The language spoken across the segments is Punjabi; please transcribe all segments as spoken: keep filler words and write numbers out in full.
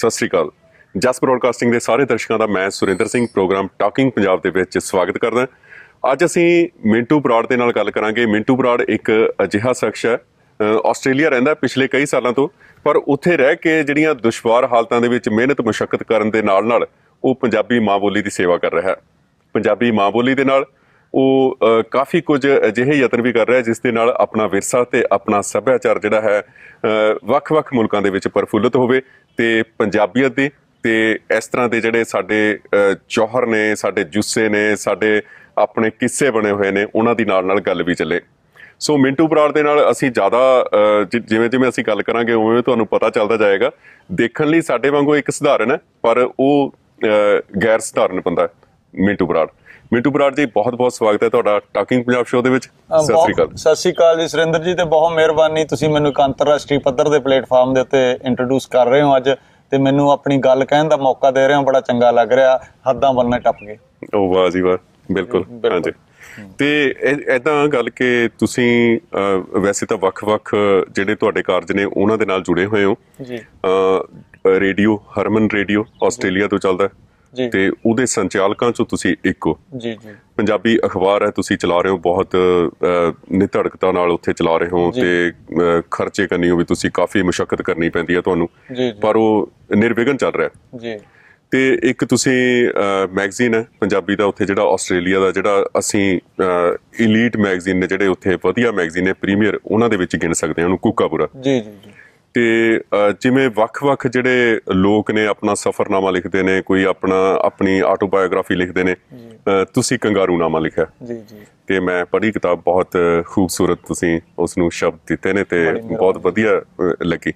सत श्री अकाल। जस ब्रॉडकास्टिंग के सारे दर्शकों का मैं सुरेंद्र सिंह प्रोग्राम टॉकिंग पंजाब के विच स्वागत करदा। अज असीं मिंटू बराड़ दे नाल गल करांगे। मिंटू बराड़ एक अजिहा शख्स है, आस्ट्रेलिया रहिंदा पिछले कई सालों तो, पर उत्थे रह के जिहड़ियां दुश्वार हालतां दे विच मेहनत मुशक्कत करन दे नाल नाल वो पंजाबी माँ बोली की सेवा कर रहा है। पंजाबी माँ बोली दे नाल वो काफ़ी कुछ अजिहे यतन भी कर रहा है जिस दे नाल अपना विरसा ते अपना सभ्याचार जिहड़ा है वख-वख मुल्कां दे विच प्रफुल्लित होवे ते पंजाबीयत दे ते इस तरह के जिहड़े साडे जौहर ने, साडे जुस्से ने, साडे अपने किस्से बने हुए ने, उन्हां दी नाल नाल गल भी चले। सो मिंटू बराड़ दे नाल असीं ज़्यादा जिवें जिवें असीं गल करांगे उवें तुहानूं पता चलदा जाएगा। देखण लई साडे वांगू एक सधारण है, पर वो गैर सधारण बंदा है मिंटू बराड़। मिंटू बराड़ जी, बहुत बहुत स्वागत है तुहाडा टॉकिंग पंजाब शो दे विच। सत श्री अकाल। सत श्री अकाल जी सुरेंद्र जी, ते बहुत मेहरबानी तुसीं मैनूं एक अंतरराष्ट्रीय पੱਧਰ ਦੇ प्लेटफार्म ਦੇ ਉੱਤੇ इंट्रोड्यूस कर रहे हो अज, ਤੇ ਮੈਨੂੰ ਆਪਣੀ ਗੱਲ ਕਹਿਣ ਦਾ ਮੌਕਾ ਦੇ ਰਹੇ ਹੋ। ਬੜਾ ਚੰਗਾ ਲੱਗ ਰਿਹਾ, ਹੱਦਾਂ ਬੰਨ੍ਹਣੇ ਟੱਪ ਗਏ। ਉਹ ਵਾਹ ਜੀ ਵਾਹ, ਬਿਲਕੁਲ ਹਾਂਜੀ। ਤੇ ਇਦਾਂ ਗੱਲ ਕਿ ਤੁਸੀਂ ਵੈਸੇ ਤਾਂ ਵੱਖ-ਵੱਖ ਜਿਹੜੇ ਤੁਹਾਡੇ ਕਾਰਜ ਨੇ ਉਹਨਾਂ ਦੇ ਨਾਲ ਜੁੜੇ ਹੋਏ ਹੋ ਜੀ। ਰੇਡੀਓ ਹਰਮਨ ਰੇਡੀਓ ਆਸਟ੍ਰੇਲੀਆ ਤੋਂ ਚੱਲਦਾ ਤੇ ਉਹਦੇ ਸੰਚਾਲਕਾਂ ਚੋਂ ਤੁਸੀਂ ਇੱਕ ਹੋ ਜੀ ਜੀ। ਪੰਜਾਬੀ ਅਖਬਾਰ ਹੈ, ਤੁਸੀਂ ਚਲਾ ਰਹੇ ਹੋ, ਬਹੁਤ ਨਿਧੜਕਤਾ ਨਾਲ ਉੱਥੇ ਚਲਾ ਰਹੇ ਹੋ ਤੇ ਖਰਚੇ ਕਰਨੀ ਹੋ ਵੀ ਤੁਸੀਂ ਕਾਫੀ ਮੁਸ਼ੱਕਤ ਕਰਨੀ ਪੈਂਦੀ ਹੈ ਤੁਹਾਨੂੰ, ਪਰ ਉਹ ਨਿਰਵਿਘਨ ਚੱਲ ਰਿਹਾ ਜੀ। ਤੇ ਇੱਕ ਤੁਸੀਂ ਮੈਗਜ਼ੀਨ ਹੈ ਪੰਜਾਬੀ ਦਾ ਉੱਥੇ, ਜਿਹੜਾ ਆਸਟ੍ਰੇਲੀਆ ਦਾ, ਜਿਹੜਾ ਅਸੀਂ ਇਲੀਟ ਮੈਗਜ਼ੀਨ ਨੇ ਜਿਹੜੇ ਉੱਥੇ ਵਧੀਆ ਮੈਗਜ਼ੀਨ ਨੇ ਪ੍ਰੀਮੀਅਰ, ਉਹਨਾਂ ਦੇ ਵਿੱਚ ਗਿਣ ਸਕਦੇ ਹਾਂ ਉਹਨੂੰ, ਕੂਕਾਪੁਰਾ ਜੀ ਜੀ। ਤੇ ਜਿਵੇਂ ਵੱਖ-ਵੱਖ ਜਿਹੜੇ ਲੋਕ ਨੇ ਆਪਣਾ ਸਫ਼ਰਨਾਮਾ ਲਿਖਦੇ ਨੇ, ਕੋਈ ਆਪਣਾ ਆਪਣੀ ਆਟੋਬਾਇਓਗ੍ਰਾਫੀ ਲਿਖਦੇ ਨੇ, ਤੁਸੀਂ ਕੰਗਾਰੂਨਾਮਾ ਲਿਖਿਆ ਜੀ ਜੀ। ਤੇ ਮੈਂ ਪੜ੍ਹੀ ਕਿਤਾਬ, ਬਹੁਤ ਖੂਬਸੂਰਤ ਤੁਸੀਂ ਉਸ ਨੂੰ ਸ਼ਬਦ ਦਿੱਤੇ ਨੇ ਤੇ ਬਹੁਤ ਵਧੀਆ ਲੱਗੀ।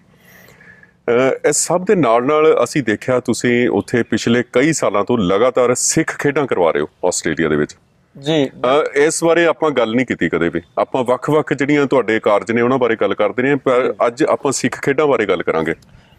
ਇਸ ਸਭ ਦੇ ਨਾਲ ਨਾਲ ਅਸੀਂ ਦੇਖਿਆ ਤੁਸੀਂ ਉੱਥੇ ਪਿਛਲੇ ਕਈ ਸਾਲਾਂ ਤੋਂ ਲਗਾਤਾਰ ਸਿੱਖ ਖੇਡਾਂ ਕਰਵਾ ਰਹੇ ਹੋ ਆਸਟ੍ਰੇਲੀਆ ਦੇ ਵਿੱਚ ਜੀ। ਇਸ ਬਾਰੇ ਆਪਾਂ ਗੱਲ ਨਹੀਂ ਕੀਤੀ ਕਦੇ ਵੀ, ਆਪਾਂ ਵੱਖ-ਵੱਖ ਜਿਹੜੀਆਂ ਤੁਹਾਡੇ ਕਾਰਜ ਨੇ ਉਹਨਾਂ ਬਾਰੇ ਗੱਲ ਕਰਦੇ ਨੇ, ਪਰ ਅੱਜ ਆਪਾਂ ਸਿੱਖ ਖੇਡਾਂ ਬਾਰੇ ਗੱਲ ਕਰਾਂਗੇ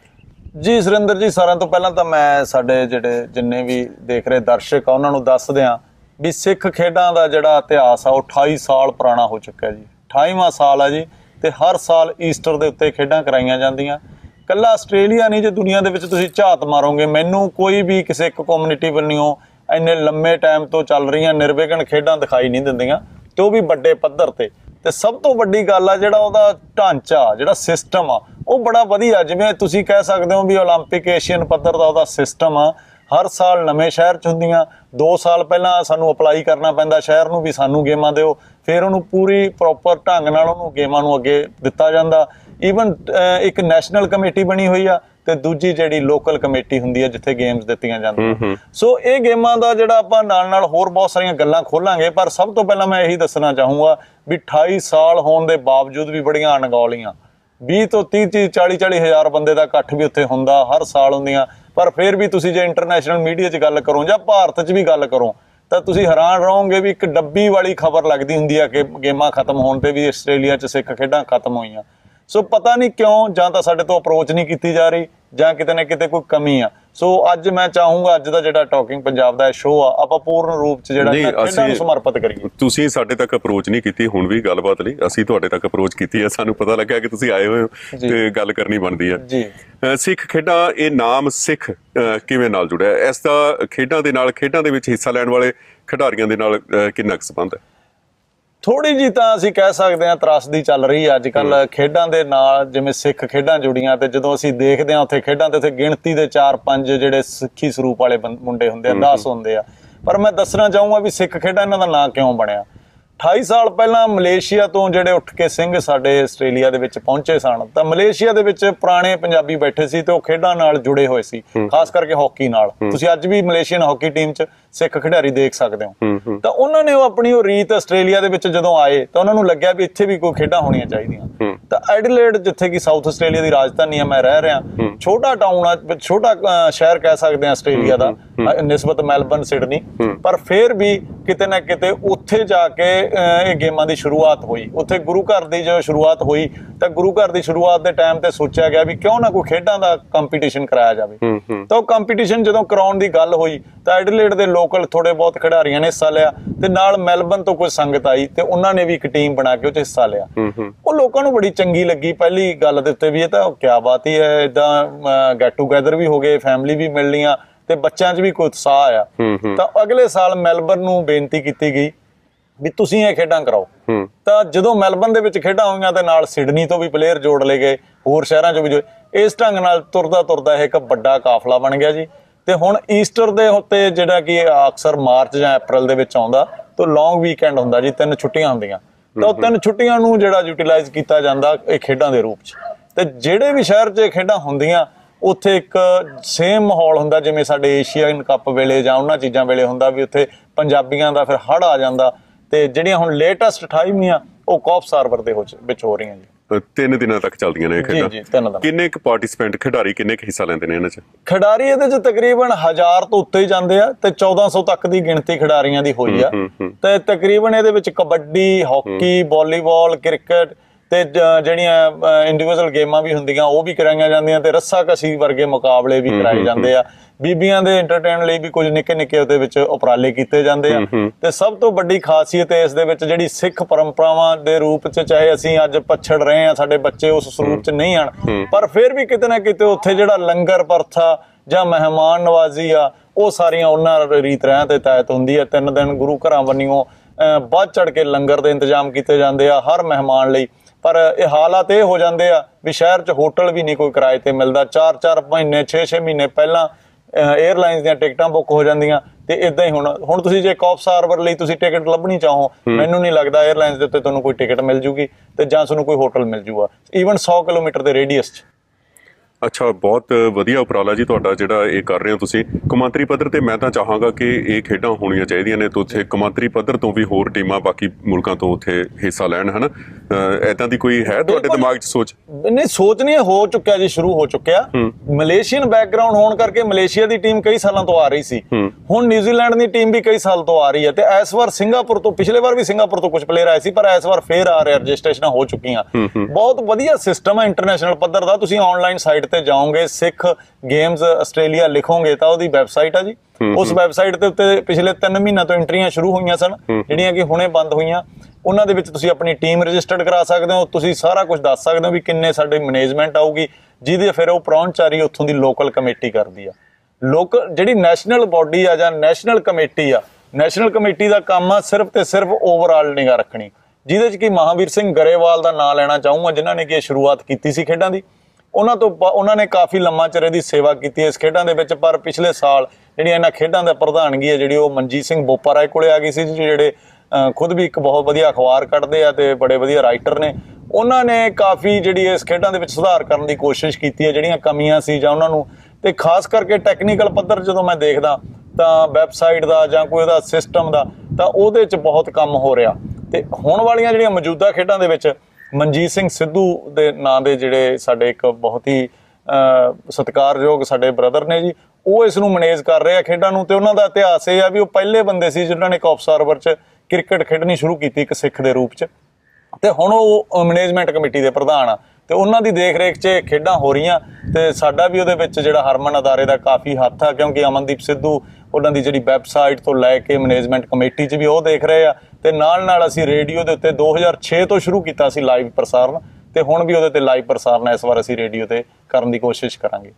ਜੀ। ਸੁਰਿੰਦਰ ਜੀ, ਸਾਰਿਆਂ ਤੋਂ ਪਹਿਲਾਂ ਤਾਂ ਮੈਂ ਸਾਡੇ ਜਿਹੜੇ ਜਿੰਨੇ ਵੀ ਦੇਖ ਰਹੇ ਦਰਸ਼ਕ ਆ ਉਹਨਾਂ ਨੂੰ ਦੱਸ ਦਿਆਂ ਵੀ ਸਿੱਖ ਖੇਡਾਂ ਦਾ ਜਿਹੜਾ ਇਤਿਹਾਸ ਆ ਉਹ ਅਠਾਈ ਸਾਲ ਪੁਰਾਣਾ ਹੋ ਚੁੱਕਿਆ ਜੀ। ਅਠਾਈਵਾਂ ਸਾਲ ਆ ਜੀ, ਤੇ ਹਰ ਸਾਲ ਈਸਟਰ ਦੇ ਉੱਤੇ ਖੇਡਾਂ ਕਰਾਈਆਂ ਜਾਂਦੀਆਂ। ਕੱਲਾ ਆਸਟ੍ਰੇਲੀਆ ਨਹੀਂ, ਜੇ ਦੁਨੀਆ ਦੇ ਵਿੱਚ ਤੁਸੀਂ ਝਾਤ ਮਾਰੋਗੇ, ਮੈਨੂੰ ਕੋਈ ਵੀ ਕਿਸੇ ਇੱਕ ਕਮਿਊਨਿਟੀ ਵੱਲੋਂ ਇੰਨੇ ਲੰਮੇ ਟਾਈਮ ਤੋਂ ਚੱਲ ਰਹੀਆਂ ਨਿਰਵਿਘਨ ਖੇਡਾਂ ਦਿਖਾਈ ਨਹੀਂ ਦਿੰਦੀਆਂ, ਤੇ ਉਹ ਵੀ ਵੱਡੇ ਪੱਧਰ ਤੇ। ਤੇ ਸਭ ਤੋਂ ਵੱਡੀ ਗੱਲ ਆ ਜਿਹੜਾ ਉਹਦਾ ਢਾਂਚਾ, ਜਿਹੜਾ ਸਿਸਟਮ ਆ, ਉਹ ਬੜਾ ਵਧੀਆ। ਜਿਵੇਂ ਤੁਸੀਂ ਕਹਿ ਸਕਦੇ ਹੋ ਵੀ ਓਲੰਪਿਕ ਏਸ਼ੀਅਨ ਪੱਧਰ ਦਾ ਉਹਦਾ ਸਿਸਟਮ ਆ। ਹਰ ਸਾਲ ਨਵੇਂ ਸ਼ਹਿਰ 'ਚ ਹੁੰਦੀਆਂ। ਦੋ ਸਾਲ ਪਹਿਲਾਂ ਸਾਨੂੰ ਅਪਲਾਈ ਕਰਨਾ ਪੈਂਦਾ ਸ਼ਹਿਰ ਨੂੰ ਵੀ ਸਾਨੂੰ ਗੇਮਾਂ ਦਿਓ, ਫਿਰ ਉਹਨੂੰ ਪੂਰੀ ਪ੍ਰੋਪਰ ਢੰਗ ਨਾਲ ਉਹਨੂੰ ਗੇਮਾਂ ਨੂੰ ਅੱਗੇ ਦਿੱਤਾ ਜਾਂਦਾ। ਈਵਨ ਇੱਕ ਨੈਸ਼ਨਲ ਕਮੇਟੀ ਬਣੀ ਹੋਈ ਆ ਤੇ ਦੂਜੀ ਜਿਹੜੀ ਲੋਕਲ ਕਮੇਟੀ ਹੁੰਦੀ ਹੈ ਜਿੱਥੇ ਗੇਮਸ ਦਿੱਤੀਆਂ ਜਾਂਦੀਆਂ। ਸੋ ਇਹ ਗੇਮਾਂ ਦਾ ਜਿਹੜਾ ਆਪਾਂ ਨਾਲ ਨਾਲ ਹੋਰ ਬਹੁਤ ਸਾਰੀਆਂ ਗੱਲਾਂ ਖੋਲਾਂਗੇ, ਪਰ ਸਭ ਤੋਂ ਪਹਿਲਾਂ ਮੈਂ ਇਹੀ ਦੱਸਣਾ ਚਾਹੂੰਗਾ ਵੀ ਅਠਾਈ ਸਾਲ ਹੋਣ ਦੇ ਬਾਵਜੂਦ ਵੀ ਬੜੀਆਂ ਅਣਗੌਲੀਆਂ, ਵੀਹ ਤੋਂ ਤੀਹ ਤੀਹ ਚਾਲੀ ਚਾਲੀ ਹਜ਼ਾਰ ਬੰਦੇ ਦਾ ਇਕੱਠ ਵੀ ਉੱਥੇ ਹੁੰਦਾ ਹਰ ਸਾਲ ਹੁੰਦੀਆਂ। ਪਰ ਫਿਰ ਵੀ ਤੁਸੀਂ ਜੇ ਇੰਟਰਨੈਸ਼ਨਲ ਮੀਡੀਆ 'ਚ ਗੱਲ ਕਰੋ ਜਾਂ ਭਾਰਤ 'ਚ ਵੀ ਗੱਲ ਕਰੋ ਤਾਂ ਤੁਸੀਂ ਹੈਰਾਨ ਰਹੋਗੇ ਵੀ ਇੱਕ ਡੱਬੀ ਵਾਲੀ ਖਬਰ ਲੱਗਦੀ ਹੁੰਦੀ ਆ ਕਿ ਗੇਮਾਂ ਖਤਮ ਹੋਣ ਤੇ ਵੀ ਆਸਟ੍ਰੇਲੀਆ 'ਚ ਸਿੱਖ ਖੇਡਾਂ ਖਤਮ ਹੋਈਆਂ। ਸੋ ਪਤਾ ਨਹੀਂ ਕਿਉਂ, ਜਾਂ ਤਾਂ ਸਾਡੇ ਤੋਂ ਅਪਰੋਚ ਨਹੀਂ ਕੀਤੀ ਜਾ ਰਹੀ ਜਾਂ ਕਿਤੇ ਨਾ ਕਿਤੇ ਕੋਈ ਕਮੀ ਆ। ਸੋ ਅੱਜ ਮੈਂ ਚਾਹੂੰਗਾ ਅੱਜ ਦਾ ਜਿਹੜਾ ਟਾਕਿੰਗ ਪੰਜਾਬ ਦਾ ਸ਼ੋਅ ਆ, ਆਪਾਂ ਪੂਰਨ ਰੂਪ 'ਚ ਜਿਹੜਾ ਖੇਡਾਂ ਨੂੰ ਸਮਰਪਿਤ ਕਰੀਏ। ਤੁਸੀਂ ਸਾਡੇ ਤੱਕ ਅਪਰੋਚ ਨਹੀਂ ਕੀਤੀ ਹੁਣ ਵੀ ਗੱਲਬਾਤ ਲਈ, ਅਸੀਂ ਤੁਹਾਡੇ ਤੱਕ ਅਪਰੋਚ ਕੀਤੀ ਹੈ। ਸਾਨੂੰ ਪਤਾ ਲੱਗਿਆ ਕਿ ਤੁਸੀਂ ਆਏ ਹੋਏ ਹੋ ਤੇ ਗੱਲ ਕਰਨੀ ਬਣਦੀ ਹੈ ਜੀ। ਸਿੱਖ ਖੇਡਾਂ, ਇਹ ਨਾਮ ਸਿੱਖ ਕਿਵੇਂ ਨਾਲ ਜੁੜਿਆ? ਇਸ ਦਾ ਖੇਡਾਂ ਦੇ ਨਾਲ, ਖੇਡਾਂ ਦੇ ਵਿੱਚ ਹਿੱਸਾ ਲੈਣ ਵਾਲੇ ਖਿਡਾਰੀਆਂ ਦੇ ਨਾਲ ਕਿੰਨਾ ਕੁ ਸੰਬੰਧ ਹੈ? ਥੋੜ੍ਹੀ ਜਿਹੀ ਤਾਂ ਅਸੀਂ ਕਹਿ ਸਕਦੇ ਹਾਂ ਤਰਾਸਦੀ ਚੱਲ ਰਹੀ ਹੈ ਅੱਜ ਕੱਲ੍ਹ ਖੇਡਾਂ ਦੇ ਨਾਲ। ਜਿਵੇਂ ਸਿੱਖ ਖੇਡਾਂ ਜੁੜੀਆਂ ਤੇ ਜਦੋਂ ਅਸੀਂ ਦੇਖਦੇ ਹਾਂ ਉੱਥੇ ਖੇਡਾਂ ਤੇ ਉੱਥੇ ਗਿਣਤੀ ਦੇ ਚਾਰ ਪੰਜ ਜਿਹੜੇ ਸਿੱਖੀ ਸਰੂਪ ਵਾਲੇ ਮੁੰਡੇ ਹੁੰਦੇ ਆ, ਦਸ ਹੁੰਦੇ ਆ। ਪਰ ਮੈਂ ਦੱਸਣਾ ਚਾਹੂੰਗਾ ਵੀ ਸਿੱਖ ਖੇਡਾਂ ਇਹਨਾਂ ਦਾ ਨਾਂ ਕਿਉਂ ਬਣਿਆ। ਅਠਾਈ ਸਾਲ ਪਹਿਲਾਂ ਮਲੇਸ਼ੀਆ ਤੋਂ ਜਿਹੜੇ ਉੱਠ ਕੇ ਸਿੰਘ ਸਾਡੇ ਆਸਟ੍ਰੇਲੀਆ ਦੇ ਵਿੱਚ ਪਹੁੰਚੇ ਸਨ, ਤਾਂ ਮਲੇਸ਼ੀਆ ਦੇ ਵਿੱਚ ਪੁਰਾਣੇ ਪੰਜਾਬੀ ਬੈਠੇ ਸੀ ਤੇ ਉਹ ਖੇਡਾਂ ਨਾਲ ਜੁੜੇ ਹੋਏ ਸੀ, ਖਾਸ ਕਰਕੇ ਹਾਕੀ ਨਾਲ। ਤੁਸੀਂ ਅੱਜ ਵੀ ਮਲੇਸ਼ੀਅਨ ਹਾਕੀ ਟੀਮ 'ਚ ਸਿੱਖ ਖਿਡਾਰੀ ਦੇਖ ਸਕਦੇ ਹੋ। ਤਾਂ ਉਹਨਾਂ ਨੇ ਉਹ ਆਪਣੀ ਉਹ ਰੀਤ ਆਸਟ੍ਰੇਲੀਆ ਦੇ ਵਿੱਚ ਜਦੋਂ ਆਏ ਤਾਂ ਉਹਨਾਂ ਨੂੰ ਲੱਗਿਆ ਵੀ ਇੱਥੇ ਵੀ ਕੋਈ ਖੇਡਾਂ ਹੋਣੀਆਂ ਚਾਹੀਦੀਆਂ। ਤਾਂ ਐਡੀਲੇਡ, ਜਿੱਥੇ ਕਿ ਸਾਊਥ ਆਸਟ੍ਰੇਲੀਆ ਦੀ ਰਾਜਧਾਨੀ ਆ, ਮੈਂ ਰਹਿ ਰਿਹਾ, ਛੋਟਾ ਟਾਊਨ ਆ, ਛੋਟਾ ਸ਼ਹਿਰ ਕਹਿ ਸਕਦੇ ਹਾਂ ਆਸਟ੍ਰੇਲੀਆ ਦਾ ਨਿਸਬਤ ਮੈਲਬਰਨ, ਸਿਡਨੀ। ਪਰ ਫਿਰ ਵੀ ਕਿਤੇ ਨਾ ਕਿਤੇ ਉੱਥੇ ਜਾ ਕੇ ਇਹ ਗੇਮਾਂ ਦੀ ਸ਼ੁਰੂਆਤ ਹੋਈ। ਉੱਥੇ ਗੁਰੂ ਘਰ ਦੀ ਜਦੋਂ ਸ਼ੁਰੂਆਤ ਹੋਈ ਤਾਂ ਗੁਰੂ ਘਰ ਦੀ ਸ਼ੁਰੂਆਤ ਦੇ ਟਾਈਮ ਤੇ ਸੋਚਿਆ ਗਿਆ ਵੀ ਕਿਉਂ ਨਾ ਕੋਈ ਖੇਡਾਂ ਦਾ ਕੰਪੀਟੀਸ਼ਨ ਕਰਾਇਆ ਜਾਵੇ। ਤਾਂ ਉਹ ਕੰਪੀਟੀਸ਼ਨ ਜਦੋਂ ਕਰਾਉਣ ਦੀ ਗੱਲ ਹੋਈ ਤਾਂ ਐਡੀਲੇਡ ਦੇ ਲੋਕਲ ਥੋੜੇ ਬਹੁਤ ਖਿਡਾਰੀਆਂ ਨੇ ਹਿੱਸਾ ਲਿਆ ਤੇ ਨਾਲ ਮੈਲਬਰਨ ਤੋਂ ਕੋਈ ਸੰਗਤ ਆਈ ਤੇ ਉਹਨਾਂ ਨੇ ਵੀ ਇੱਕ ਟੀਮ ਬਣਾ ਕੇ ਉਹ 'ਚ ਹਿੱਸਾ ਲਿਆ। ਉਹ ਲੋਕਾਂ ਨੂੰ ਬੜੀ ਚੰਗੀ ਲੱਗੀ ਪਹਿਲੀ ਗੱਲ ਦੇ ਉੱਤੇ ਵੀ ਇਹ ਤਾਂ ਕਿਆ ਬਾਤ ਹੀ ਹੈ, ਇਦਾਂ ਗੈਟ ਟੂਗੈਦਰ ਵੀ ਹੋ ਗਏ, ਫੈਮਿਲੀ ਵੀ ਮਿਲ ਲੀਆਂ ਤੇ ਬੱਚਿਆਂ 'ਚ ਵੀ ਕੋਈ ਉਤਸ਼ਾਹ ਆਇਆ। ਤਾਂ ਅਗਲੇ ਸਾਲ ਮੈਲਬਰਨ ਨੂੰ ਬੇਨਤੀ ਕੀਤੀ ਗਈ ਵੀ ਤੁਸੀਂ ਇਹ ਖੇਡਾਂ ਕਰਾਓ। ਤਾਂ ਜਦੋਂ ਮੈਲਬਰਨ ਦੇ ਵਿੱਚ ਖੇਡਾਂ ਹੋਈਆਂ ਤੇ ਨਾਲ ਸਿਡਨੀ ਤੋਂ ਵੀ ਪਲੇਅਰ ਜੋੜ ਲਏ ਗਏ, ਹੋਰ ਸ਼ਹਿਰਾਂ 'ਚੋਂ ਵੀ ਜੋ ਇਸ ਢੰਗ ਨਾਲ ਤੁਰਦਾ ਤੁਰਦਾ ਇਹ ਇੱਕ ਵੱਡਾ ਕਾਫਲਾ ਬਣ ਗਿਆ ਜੀ। ਤੇ ਹੁਣ ਈਸਟਰ ਦੇ ਉੱਤੇ ਜਿਹੜਾ ਕਿ ਅਕਸਰ ਮਾਰਚ ਜਾਂ ਅਪ੍ਰੈਲ ਦੇ ਵਿੱਚ ਆਉਂਦਾ ਤਾਂ ਲੌਂਗ ਵੀਕਐਂਡ ਹੁੰਦਾ ਜੀ, ਤਿੰਨ ਛੁੱਟੀਆਂ ਹੁੰਦੀਆਂ। ਤਾਂ ਉਹ ਤਿੰਨ ਛੁੱਟੀਆਂ ਨੂੰ ਜਿਹੜਾ ਯੂਟੀਲਾਈਜ਼ ਕੀਤਾ ਜਾਂਦਾ ਇਹ ਖੇਡਾਂ ਦੇ ਰੂਪ 'ਚ। ਤੇ ਜਿਹੜੇ ਵੀ ਸ਼ਹਿਰ 'ਚ ਇਹ ਖੇਡਾਂ ਹੁੰਦੀਆਂ ਉੱਥੇ ਇੱਕ ਸੇਮ ਮਾਹੌਲ ਹੁੰਦਾ ਜਿਵੇਂ ਸਾਡੇ ਏਸ਼ੀਅਨ ਕੱਪ ਵੇਲੇ ਜਾਂ ਉਹਨਾਂ ਚੀਜ਼ਾਂ ਵੇਲੇ ਹੁੰਦਾ ਵੀ ਉੱਥੇ ਪੰਜਾਬੀਆਂ ਦਾ ਫਿਰ ਹੜ੍ਹ ਆ ਜਾਂਦਾ। ਤੇ ਜਿਹੜੀਆਂ ਹੁਣ ਲੇਟੈਸਟ ਅਠਾਈਵੀਆਂ ਉਹ ਕੌਫਸ ਹਾਰਬਰ ਦੇ ਵਿੱਚ ਹੋ ਰਹੀਆਂ ਜੀ। ਤਿੰਨ ਦਿਨਾਂ ਤੱਕ ਚੱਲਦੀਆਂ ਨੇ ਇਹ ਖੇਡਾਂ। ਜੀ ਤਿੰਨ ਦਿਨ। ਕਿੰਨੇ ਕੁ ਪਾਰਟਿਸਪੈਂਟ ਖਿਡਾਰੀ ਕਿੰਨੇ ਕੁ ਹਿੱਸਾ ਲੈਂਦੇ ਨੇ ਇਹਨਾਂ 'ਚ? ਖਿਡਾਰੀ ਇਹਦੇ 'ਚ ਤਕਰੀਬਨ ਹਜ਼ਾਰ ਤੋਂ ਉੱਤੇ ਹੀ ਜਾਂਦੇ ਆ ਤੇ ਚੌਦਾਂ ਸੌ ਤੱਕ ਦੀ ਗਿਣਤੀ ਖਿਡਾਰੀਆਂ ਦੀ ਹੋਈ ਆ। ਤੇ ਤਕਰੀਬਨ ਇਹਦੇ ਵਿੱਚ ਕਬੱਡੀ, ਹਾਕੀ, ਵਾਲੀਬਾਲ, ਕ੍ਰਿਕਟ ਤੇ ਜਿਹੜੀਆਂ ਇੰਡੀਵਿਜੂਅਲ ਗੇਮਾਂ ਵੀ ਹੁੰਦੀਆਂ ਉਹ ਵੀ ਕਰਾਈਆਂ ਜਾਂਦੀਆਂ ਤੇ ਰੱਸਾਕਸ਼ੀ ਵਰਗੇ ਮੁਕਾਬਲੇ ਵੀ ਕਰਾਏ ਜਾਂਦੇ ਆ। ਬੀਬੀਆਂ ਦੇ ਐਂਟਰਟੇਨ ਲਈ ਵੀ ਕੁਝ ਨਿੱਕੇ ਨਿੱਕੇ ਉਹਦੇ ਵਿੱਚ ਉਪਰਾਲੇ ਕੀਤੇ ਜਾਂਦੇ ਆ। ਤੇ ਸਭ ਤੋਂ ਵੱਡੀ ਖਾਸੀਅਤ ਇਸ ਦੇ ਵਿੱਚ ਜਿਹੜੀ ਸਿੱਖ ਪਰੰਪਰਾਵਾਂ ਦੇ ਰੂਪ 'ਚ ਚਾਹੇ ਅਸੀਂ ਅੱਜ ਪਛੜ ਰਹੇ ਆ, ਸਾਡੇ ਬੱਚੇ ਉਸ ਸਰੂਪ 'ਚ ਨਹੀਂ ਆਣ, ਪਰ ਫਿਰ ਵੀ ਕਿਤੇ ਨਾ ਕਿਤੇ ਉੱਥੇ ਜਿਹੜਾ ਲੰਗਰ ਪ੍ਰਥਾ ਜਾਂ ਮਹਿਮਾਨ ਨਵਾਜ਼ੀ ਆ ਉਹ ਸਾਰੀਆਂ ਉਹਨਾਂ ਰੀਤ ਰਿਆਂ ਦੇ ਤਹਿਤ ਹੁੰਦੀ ਹੈ। ਤਿੰਨ ਦਿਨ ਗੁਰੂ ਘਰਾਂ ਵੱਲੋਂ ਵੱਧ ਚੜ ਕੇ ਲੰਗਰ ਦੇ ਇੰਤਜ਼ਾਮ ਕੀਤੇ ਜਾਂਦੇ ਆ ਹਰ ਮਹਿਮਾਨ ਲਈ। ਪਰ ਇਹ ਹਾਲਾਤ ਇਹ ਹੋ ਜਾਂਦੇ ਆ ਵੀ ਸ਼ਹਿਰ 'ਚ ਹੋਟਲ ਵੀ ਨਹੀਂ ਕੋਈ ਕਿਰਾਏ ਤੇ ਮਿਲਦਾ। ਚਾਰ ਚਾਰ ਮਹੀਨੇ ਛੇ ਛੇ ਮਹੀਨੇ ਪਹਿਲਾਂ 에ਅਰਲਾਈਨਸ ਦੀਆਂ ਟਿਕਟਾਂ ਬੁੱਕ ਹੋ ਜਾਂਦੀਆਂ। ਤੇ ਇਦਾਂ ਹੀ ਹੁਣ ਹੁਣ ਤੁਸੀਂ ਜੇ ਕੌਫਸ ਹਾਰਬਰ ਲਈ ਤੁਸੀਂ ਟਿਕਟ ਲੱਭਣੀ ਚਾਹੋ, ਮੈਨੂੰ ਨਹੀਂ ਲੱਗਦਾ 에ਅਰਲਾਈਨਸ ਦੇ ਉੱਤੇ ਤੁਹਾਨੂੰ ਕੋਈ ਟਿਕਟ ਮਿਲ ਜੂਗੀ ਤੇ ਜਾਂ ਤੁਹਾਨੂੰ ਕੋਈ ਹੋਟਲ ਮਿਲ ਜੂਗਾ ਈਵਨ ਸੌ ਕਿਲੋਮੀਟਰ ਦੇ ਰੇਡੀਅਸ 'ਚ। ਅੱਛਾ, ਬਹੁਤ ਵਧੀਆ ਉਪਰਾਲਾ ਜੀ ਤੁਹਾਡਾ ਜਿਹੜਾ ਇਹ ਕਰ ਰਹੇ ਹੋ ਤੁਸੀਂ ਕੌਮਾਂਤਰੀ ਪੱਧਰ ਤੇ। ਮੈਂ ਤਾਂ ਚਾਹਾਂਗਾ ਕਿ ਇਹ ਖੇਡਾਂ ਹੋਣੀਆਂ ਚਾਹੀਦੀਆਂ ਨੇ ਤੇ ਉੱਥੇ ਕੌਮਾਂਤਰੀ ਪੱਧਰ ਤੋਂ ਵੀ ਹੋਰ ਟੀਮਾਂ ਬਾਕੀ ਮੁਲਕਾਂ ਤੋਂ ਉੱਥੇ ਹਿੱਸਾ ਲੈਣ, ਹਨਾ? ਏਦਾਂ ਦੀ ਕੋਈ ਹੈ ਤੁਹਾਡੇ ਦਿਮਾਗ 'ਚ ਸੋਚ? ਨਹੀਂ, ਸੋਚ ਨਹੀਂ, ਹੋ ਚੁੱਕਿਆ ਜੀ, ਸ਼ੁਰੂ ਹੋ ਚੁੱਕਿਆ। ਮਲੇਸ਼ੀਅਨ ਬੈਕਗ੍ਰਾਉਂਡ ਹੋਣ ਕਰਕੇ ਮਲੇਸ਼ੀਆ ਦੀ ਟੀਮ ਕਈ ਸਾਲਾਂ ਤੋਂ ਆ ਰਹੀ ਸੀ, ਹੁਣ ਨਿਊਜ਼ੀਲੈਂਡ ਦੀ ਟੀਮ ਵੀ ਕਈ ਸਾਲ ਤੋਂ ਆ ਰਹੀ ਹੈ। ਤੇ ਇਸ ਵਾਰ ਸਿੰਗਾਪੁਰ ਤੋਂ, ਪਿਛਲੇ ਵਾਰ ਵੀ ਸਿੰਗਾਪੁਰ ਤੋਂ ਕੁਝ ਪਲੇਅਰ ਆਏ ਸੀ, ਪਰ ਇਸ ਵਾਰ ਫੇਰ ਆ ਰਿਹਾ, ਰਜਿਸਟ੍ਰੇਸ਼ਨਾਂ ਹੋ ਚੁੱਕੀਆਂ। ਬਹੁਤ ਵਧੀਆ ਸਿਸਟਮ ਹੈ ਇੰਟਰਨੈਸ਼ਨਲ ਪੱਧਰ ਦਾ। ਤੁਸੀਂ ਆਨਲਾਈਨ ਸਾਈਟ ਤੇ ਜਾਓਗੇ, ਸਿੱਖ ਗੇਮਸ ਆਸਟ੍ਰੇਲੀਆ ਲਿਖੋਗੇ ਤਾਂ ਉਹਦੀ ਵੈਬਸਾਈਟ ਆ ਜੀ। ਉਸ ਵੈਬਸਾਈਟ ਦੇ ਉੱਤੇ ਪਿਛਲੇ ਤਿੰਨ ਮਹੀਨਿਆਂ ਤੋਂ ਐਂਟਰੀਆਂ ਸ਼ੁਰੂ ਹੋਈਆਂ ਸਨ, ਜਿਹੜੀਆਂ ਕਿ ਹੁਣੇ ਬੰਦ ਹੋਈਆਂ। ਉਹਨਾਂ ਦੇ ਵਿੱਚ ਤੁਸੀਂ ਆਪਣੀ ਟੀਮ ਰਜਿਸਟਰਡ ਕਰਾ ਸਕਦੇ ਹੋ, ਤੁਸੀਂ ਸਾਰਾ ਕੁਝ ਦੱਸ ਸਕਦੇ ਹੋ ਵੀ ਕਿੰਨੇ ਸਾਡੇ ਮੈਨੇਜਮੈਂਟ ਆਊਗੀ, ਜਿਹਦੇ ਫਿਰ ਉਹ ਪ੍ਰਾਹੁਣਚਾਰੀ ਉੱਥੋਂ ਦੀ ਲੋਕਲ ਕਮੇਟੀ ਕਰਦੀ ਆ। ਲੋਕਲ ਜਿਹੜੀ ਨੈਸ਼ਨਲ ਬਾਡੀ ਆ ਜਾਂ ਨੈਸ਼ਨਲ ਕਮੇਟੀ ਆ, ਨੈਸ਼ਨਲ ਕਮੇਟੀ ਦਾ ਕੰਮ ਆ ਸਿਰਫ ਤੇ ਸਿਰਫ ਓਵਰਆਲ ਨਿਗਾਹ ਰੱਖਣੀ, ਜਿਹਦੇ 'ਚ ਕਿ ਮਹਾਵੀਰ ਸਿੰਘ ਗਰੇਵਾਲ ਦਾ ਨਾਂ ਲੈਣਾ ਚਾਹੂੰਗਾ, ਜਿਨ੍ਹਾਂ ਨੇ ਕਿ ਇਹ ਸ਼ੁਰੂਆਤ ਕੀਤੀ ਸੀ ਖੇਡਾਂ ਦੀ। ਉਹਨਾਂ ਤੋਂ ਉਹਨਾਂ ਨੇ ਕਾਫੀ ਲੰਮਾ ਚਿਰ ਦੀ ਸੇਵਾ ਕੀਤੀ ਇਸ ਖੇਡਾਂ ਦੇ ਵਿੱਚ। ਪਰ ਪਿਛਲੇ ਸਾਲ ਜਿਹੜੀਆਂ ਇਹਨਾਂ ਖੇਡਾਂ ਦਾ ਪ੍ਰਧਾਨਗੀ ਹੈ ਜਿਹੜੀ ਉਹ ਮਨਜੀਤ ਸਿੰਘ ਬੋਪਾਰਾਏ ਕੋਲੇ ਆ ਗਈ ਸੀ, ਜਿਹੜੇ ਖੁਦ ਵੀ ਇੱਕ ਬਹੁਤ ਵਧੀਆ ਅਖਬਾਰ ਕੱਢਦੇ ਆ ਤੇ ਬੜੇ ਵਧੀਆ ਰਾਈਟਰ ਨੇ। ਉਹਨਾਂ ਨੇ ਕਾਫੀ ਜਿਹੜੀ ਇਸ ਖੇਡਾਂ ਦੇ ਵਿੱਚ ਸੁਧਾਰ ਕਰਨ ਦੀ ਕੋਸ਼ਿਸ਼ ਕੀਤੀ ਹੈ, ਜਿਹੜੀਆਂ ਕਮੀਆਂ ਸੀ ਜਾਂ ਉਹਨਾਂ ਨੂੰ। ਤੇ ਖਾਸ ਕਰਕੇ ਟੈਕਨੀਕਲ ਪੱਧਰ ਜਦੋਂ ਮੈਂ ਦੇਖਦਾ ਤਾਂ ਵੈਬਸਾਈਟ ਦਾ ਜਾਂ ਕੋਈ ਉਹਦਾ ਸਿਸਟਮ ਦਾ, ਤਾਂ ਉਹਦੇ 'ਚ ਬਹੁਤ ਕੰਮ ਹੋ ਰਿਹਾ। ਤੇ ਹੁਣ ਵਾਲੀਆਂ ਜਿਹੜੀਆਂ ਮੌਜੂਦਾ ਖੇਡਾਂ ਦੇ ਵਿੱਚ ਮਨਜੀਤ ਸਿੰਘ ਸਿੱਧੂ ਦੇ ਨਾਂ ਦੇ ਜਿਹੜੇ ਸਾਡੇ ਇੱਕ ਬਹੁਤ ਹੀ ਸਤਿਕਾਰਯੋਗ ਸਾਡੇ ਬ੍ਰਦਰ ਨੇ ਜੀ, ਉਹ ਇਸ ਨੂੰ ਮੈਨੇਜ ਕਰ ਰਹੇ ਆ ਖੇਡਾਂ ਨੂੰ। ਤੇ ਉਹਨਾਂ ਦਾ ਇਤਿਹਾਸ ਇਹ ਆ ਵੀ ਉਹ ਪਹਿਲੇ ਬੰਦੇ ਸੀ ਜਿਨ੍ਹਾਂ ਨੇ ਕੌਫਸ ਹਾਰਬਰ 'ਚ ਕ੍ਰਿਕਟ ਖੇਡਣੀ ਸ਼ੁਰੂ ਕੀਤੀ ਇੱਕ ਸਿੱਖ ਦੇ ਰੂਪ 'ਚ। ਤੇ ਹੁਣ ਉਹ ਮੈਨੇਜਮੈਂਟ ਕਮੇਟੀ ਦੇ ਪ੍ਰਧਾਨ ਆ ਤੇ ਉਹਨਾਂ ਦੀ ਦੇਖ ਰੇਖ 'ਚ ਖੇਡਾਂ ਹੋ ਰਹੀਆਂ। ਤੇ ਸਾਡਾ ਵੀ ਉਹਦੇ ਵਿੱਚ ਜਿਹੜਾ ਹਰਮਨ ਅਦਾਰੇ ਦਾ ਕਾਫੀ ਹੱਥ ਆ, ਕਿਉਂਕਿ ਅਮਨਦੀਪ ਸਿੱਧੂ ਉਹਨਾਂ ਦੀ ਜਿਹੜੀ ਵੈਬਸਾਈਟ ਤੋਂ ਲੈ ਕੇ ਮੈਨੇਜਮੈਂਟ ਕਮੇਟੀ 'ਚ ਵੀ ਉਹ ਦੇਖ ਰਹੇ ਆ। ਤੇ ਨਾਲ ਨਾਲ ਅਸੀਂ ਰੇਡੀਓ ਦੇ ਉੱਤੇ ਦੋ ਹਜ਼ਾਰ ਛੇ ਤੋਂ ਸ਼ੁਰੂ ਕੀਤਾ ਸੀ ਲਾਈਵ ਪ੍ਰਸਾਰਣ, ਤੇ ਹੁਣ ਵੀ ਉਹਦੇ ਤੇ ਲਾਈਵ ਪ੍ਰਸਾਰਣ ਇਸ ਵਾਰ ਅਸੀਂ ਰੇਡੀਓ ਤੇ ਕਰਨ ਦੀ ਕੋਸ਼ਿਸ਼ ਕਰਾਂਗੇ।